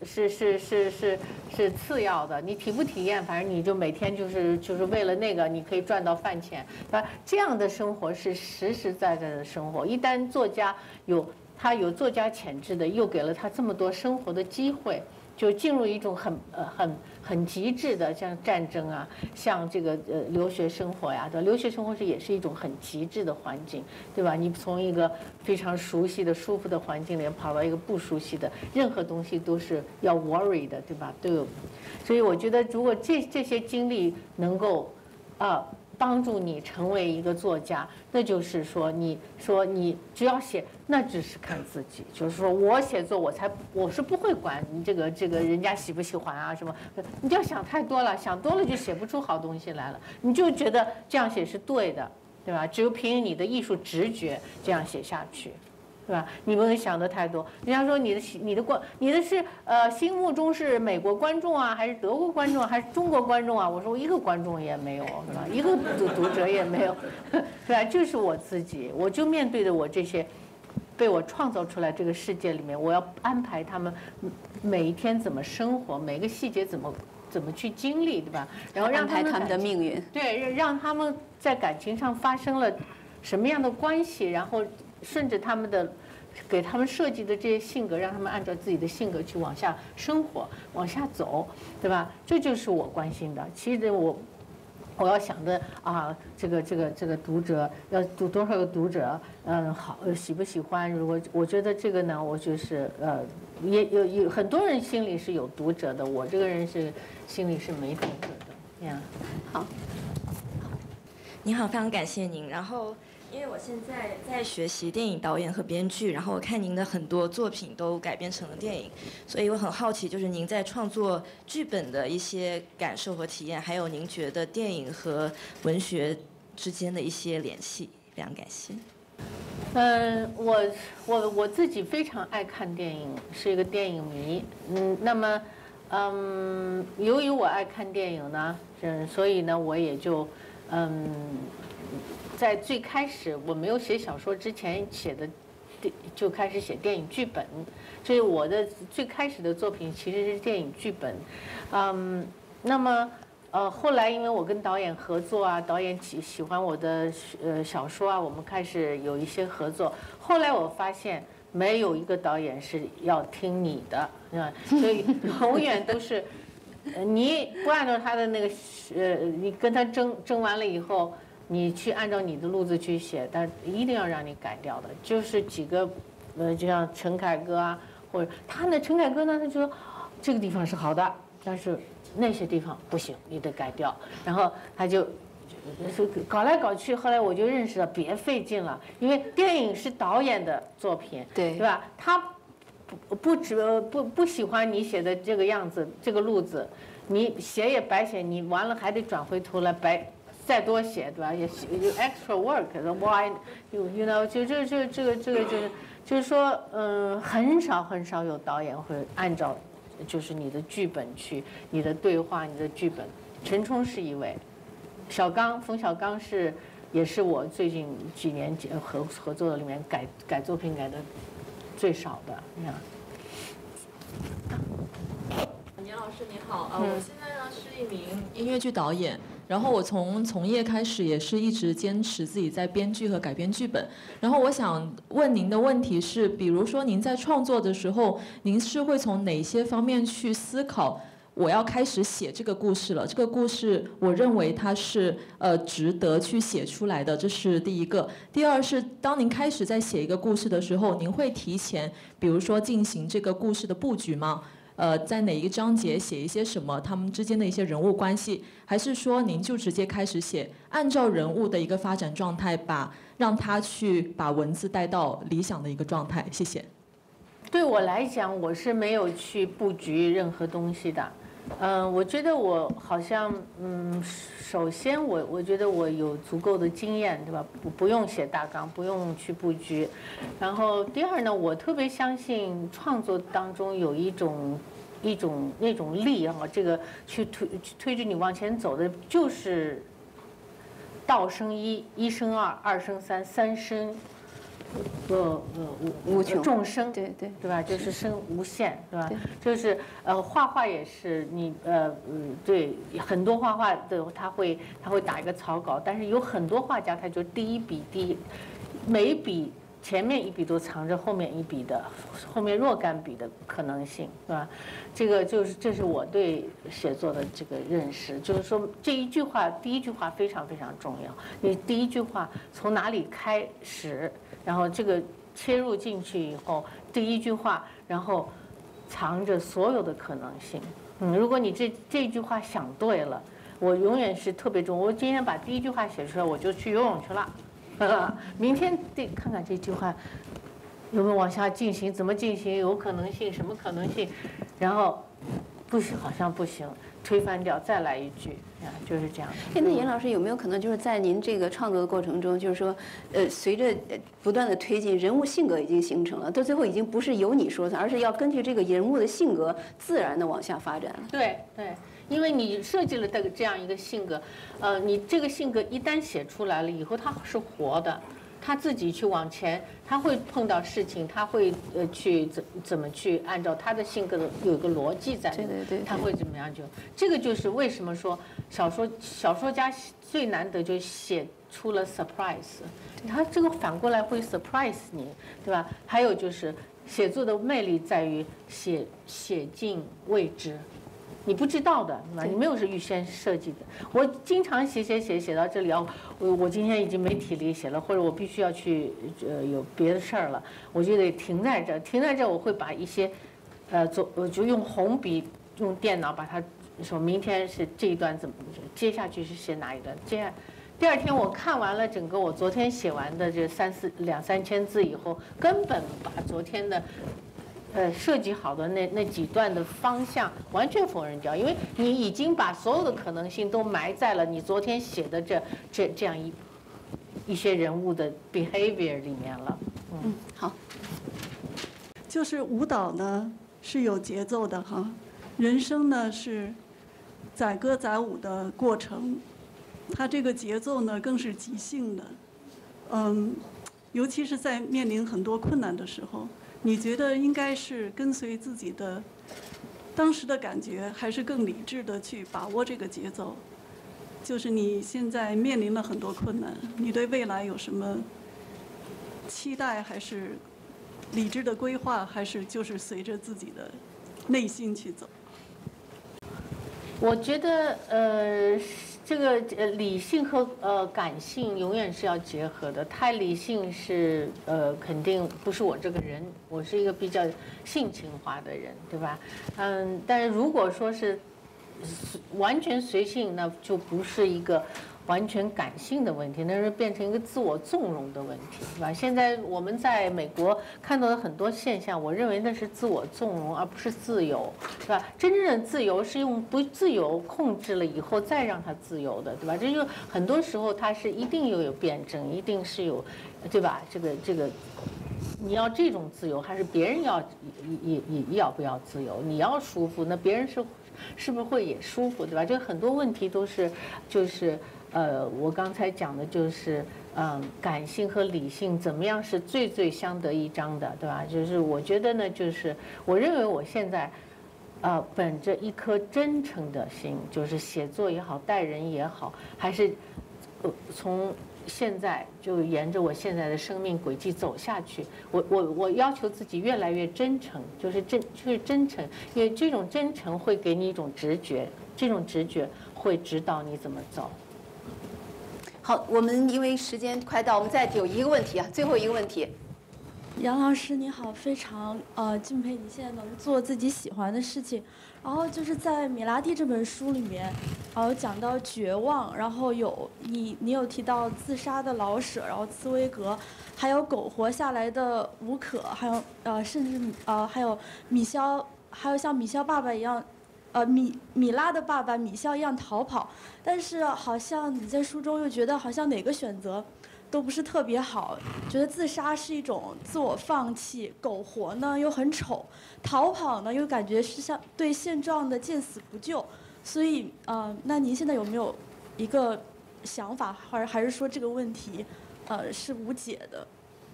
是次要的，你体不体验，反正你就每天就是为了那个，你可以赚到饭钱，对吧？这样的生活是实实在在的生活。一旦作家他有作家潜质的，又给了他这么多生活的机会。就进入一种很极致的，像战争啊，像这个留学生活呀，对吧？留学生活也是一种很极致的环境，对吧？你从一个非常熟悉的、舒服的环境里跑到一个不熟悉的，任何东西都是要 worry 的，对吧？都有，所以我觉得，如果这些经历能够帮助你成为一个作家，那就是说你只要写，那只是看自己。就是说我写作，我是不会管你这个人家喜不喜欢啊什么，你就要想太多了，想多了就写不出好东西来了。你就觉得这样写是对的，对吧？只有凭你的艺术直觉这样写下去。对吧？你不能想的太多。人家说你的是心目中是美国观众啊，还是德国观众啊，还是中国观众啊？我说我一个观众也没有，对吧？一个读者也没有，对吧？就是我自己，我就面对着我这些被我创造出来这个世界里面，我要安排他们每一天怎么生活，每个细节怎么去经历，对吧？然后让安排他们的命运， 对，让他们在感情上发生了什么样的关系，然后。顺着他们给他们设计的这些性格，让他们按照自己的性格去往下生活、往下走，对吧？这就是我关心的。其实我要想的啊，这个读者要读多少个读者，好喜不喜欢？如果我觉得这个呢，我就是也有很多人心里是有读者的，我这个人是心里是没读者的呀。 好， 您好，非常感谢您。然后。因为我现在在学习电影导演和编剧，然后我看您的很多作品都改编成了电影，所以我很好奇，就是您在创作剧本的一些感受和体验，还有您觉得电影和文学之间的一些联系。非常感谢。 我自己非常爱看电影，是一个电影迷。那么由于我爱看电影呢，所以呢，我也就在最开始我没有写小说之前就开始写电影剧本，所以我的最开始的作品其实是电影剧本。那么后来因为我跟导演合作啊，导演喜欢我的小说啊，我们开始有一些合作。后来我发现没有一个导演是要听你的，所以永远都是你不按照他的那个你跟他争完了以后。你去按照你的路子去写，但一定要让你改掉的，就是几个，就像陈凯歌啊，或者陈凯歌呢，他就说这个地方是好的，但是那些地方不行，你得改掉。然后他就搞来搞去，后来我就认识了，别费劲了，因为电影是导演的作品，对吧？他不喜欢你写的这个样子，这个路子，你写也白写，你完了还得转回头来再多写，对吧？也有 extra work，why you know， 就这个就是说，很少有导演会按照就是你的剧本去，你的对话，你的剧本。陈冲是一位，冯小刚也是我最近几年合作的里面改作品改的最少的，你看。 年老师你好，我现在呢是一名音乐剧导演，然后我从业开始也是一直坚持自己在编剧和改编剧本。然后我想问您的问题是，比如说您在创作的时候，您是会从哪些方面去思考？我要开始写这个故事了，这个故事我认为它是值得去写出来的，这是第一个。第二是当您开始在写一个故事的时候，您会提前比如说进行这个故事的布局吗？在哪一个章节写一些什么，他们之间的一些人物关系，还是说您就直接开始写，按照人物的一个发展状态，让他去把文字带到理想的一个状态？谢谢。 对我来讲，我是没有去布局任何东西的。我觉得我好像，首先我觉得我有足够的经验，对吧？不用写大纲，不用去布局。然后第二呢，我特别相信创作当中有一种那种力啊，这个去推着你往前走的，就是道生一，一生二，二生三，三生。 无穷众生， 对吧？就是生无限，对吧？就是画画也是你对很多画画的他会打一个草稿，但是有很多画家他就第一笔每一笔前面一笔都藏着后面一笔的后面若干笔的可能性，对吧？这是我对写作的这个认识，就是说这一句话第一句话非常非常重要，你第一句话从哪里开始？然后这个切入进去以后，第一句话，然后藏着所有的可能性。如果你这句话想对了，我永远是特别重。我今天把第一句话写出来，我就去游泳去了。明天得看看这句话有没有往下进行，怎么进行，有可能性，什么可能性，然后不行，好像不行。推翻掉，再来一句，就是这样的。 那严老师有没有可能就是在您这个创作的过程中，就是说，随着不断的推进，人物性格已经形成了，到最后已经不是由你说算，而是要根据这个人物的性格自然的往下发展了。 对，因为你设计了这样一个性格，你这个性格一旦写出来了以后，它是活的。他自己去往前，他会碰到事情，他会去怎么去按照他的性格的有一个逻辑在里面，他会怎么样这个就是为什么说小说家最难得就写出了 surprise， 他这个反过来会 surprise 你，对吧？还有就是写作的魅力在于写进未知。你不知道的，对吧？你没有是预先设计的。我经常写到这里我今天已经没体力写了，或者我必须要去有别的事儿了，我就得停在这，我会把一些我就用红笔用电脑把它说明天是这一段怎么，接下去是写哪一段，第二天我看完了整个我昨天写完的这两三千字以后，根本把昨天的设计好的那几段的方向完全否认掉，因为你已经把所有的可能性都埋在了你昨天写的这样一些人物的 behavior 里面了。 好。 就是舞蹈呢是有节奏的哈，人生呢是载歌载舞的过程，它这个节奏呢更是即兴的。尤其是在面临很多困难的时候。你觉得应该是跟随自己的当时的感觉，还是更理智的去把握这个节奏？就是你现在面临了很多困难，你对未来有什么期待，还是理智的规划，还是就是随着自己的内心去走？ 我觉得这个理性和感性永远是要结合的。太理性是肯定不是我这个人，我是一个比较性情化的人，对吧？但是如果说是完全随性，那就不是一个完全感性的问题，那是变成一个自我纵容的问题，是吧？现在我们在美国看到的很多现象，我认为那是自我纵容，而不是自由，是吧？真正的自由是用不自由控制了以后再让它自由的，对吧？这就很多时候它是一定有辩证，一定是有，对吧？这个。你要这种自由，还是别人要不要自由？你要舒服，那别人是不是会也舒服，对吧？这个很多问题都是就是我刚才讲的就是感性和理性怎么样是最相得益彰的，对吧？就是我觉得呢，就是我认为我现在本着一颗真诚的心，就是写作也好，待人也好，还是从现在就沿着我现在的生命轨迹走下去。我要求自己越来越真诚，就是真诚，因为这种真诚会给你一种直觉，这种直觉会指导你怎么走。 好，我们因为时间快到，我们再有一个问题啊，最后一个问题。 杨老师你好，非常敬佩你现在能做自己喜欢的事情。然后就是在米拉蒂这本书里面，有讲到绝望，然后你有提到自杀的老舍，然后茨威格，还有苟活下来的吴可，还有甚至还有米肖，还有像米肖爸爸一样。米拉的爸爸米肖一样逃跑，但是好像你在书中又觉得好像哪个选择都不是特别好，觉得自杀是一种自我放弃，苟活呢又很丑，逃跑呢又感觉是像对现状的见死不救，所以那您现在有没有一个想法，还是说这个问题是无解的？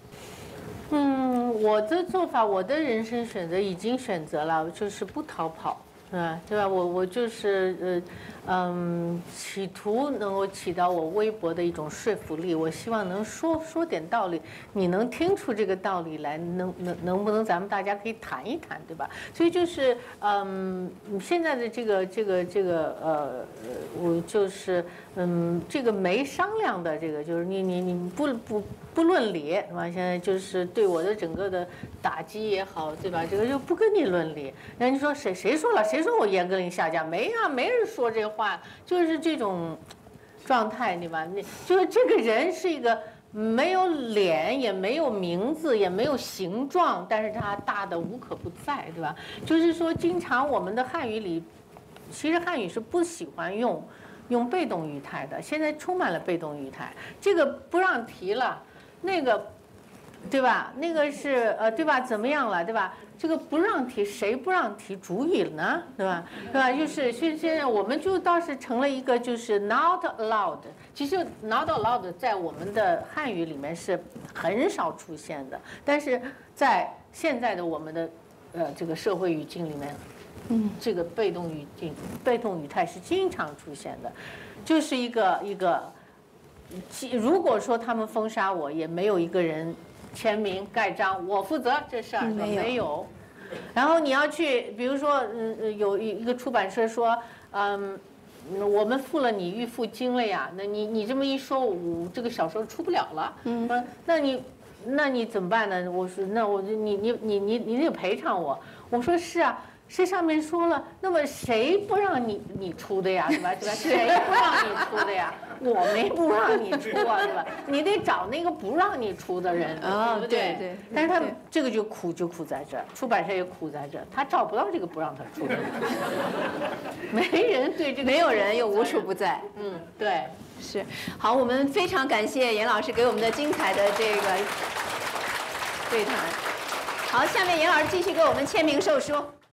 我的做法，我的人生选择已经选择了，就是不逃跑。对吧？我就是企图能够起到我微薄的一种说服力。我希望能说点道理，你能听出这个道理来，能不能咱们大家可以谈一谈，对吧？所以就是现在的这个我就是这个没商量的这个，就是你不论理是吧？现在就是对我的整个的打击也好，对吧？这个就不跟你论理。人家说谁说了？谁说我严歌苓下架？没啊，没人说这话，就是这种状态，对吧？就是这个人是一个没有脸，也没有名字，也没有形状，但是他大的无可不在，对吧？就是说，经常我们的汉语里，其实汉语是不喜欢用被动语态的，现在充满了被动语态，这个不让提了。那个，对吧？那个是对吧？怎么样了，对吧？这个不让提，谁不让提主语了呢？对吧？对吧？就是现在我们就倒是成了一个就是 not allowed。其实 not allowed 在我们的汉语里面是很少出现的，但是在现在的我们的这个社会语境里面，这个被动语境、被动语态是经常出现的，就是一个。如果说他们封杀我，也没有一个人签名盖章，我负责这事儿，没有。然后你要去，比如说，有一个出版社说，我们付了你预付金了呀，那你这么一说，我这个小说出不了了。那你怎么办呢？我说，那你得赔偿我。我说是啊。这上面说了，那么谁不让你出的呀，对吧？谁不让你出的呀？我没不让你出啊，对吧？你得找那个不让你出的人，对不对？对。但是他这个就苦在这儿，出版社也苦在这儿，他找不到这个不让他出的人，没人对这个， 没有人又无处不在。 对， 是。好，我们非常感谢严老师给我们的精彩的这个对谈。好，下面严老师继续给我们签名售书。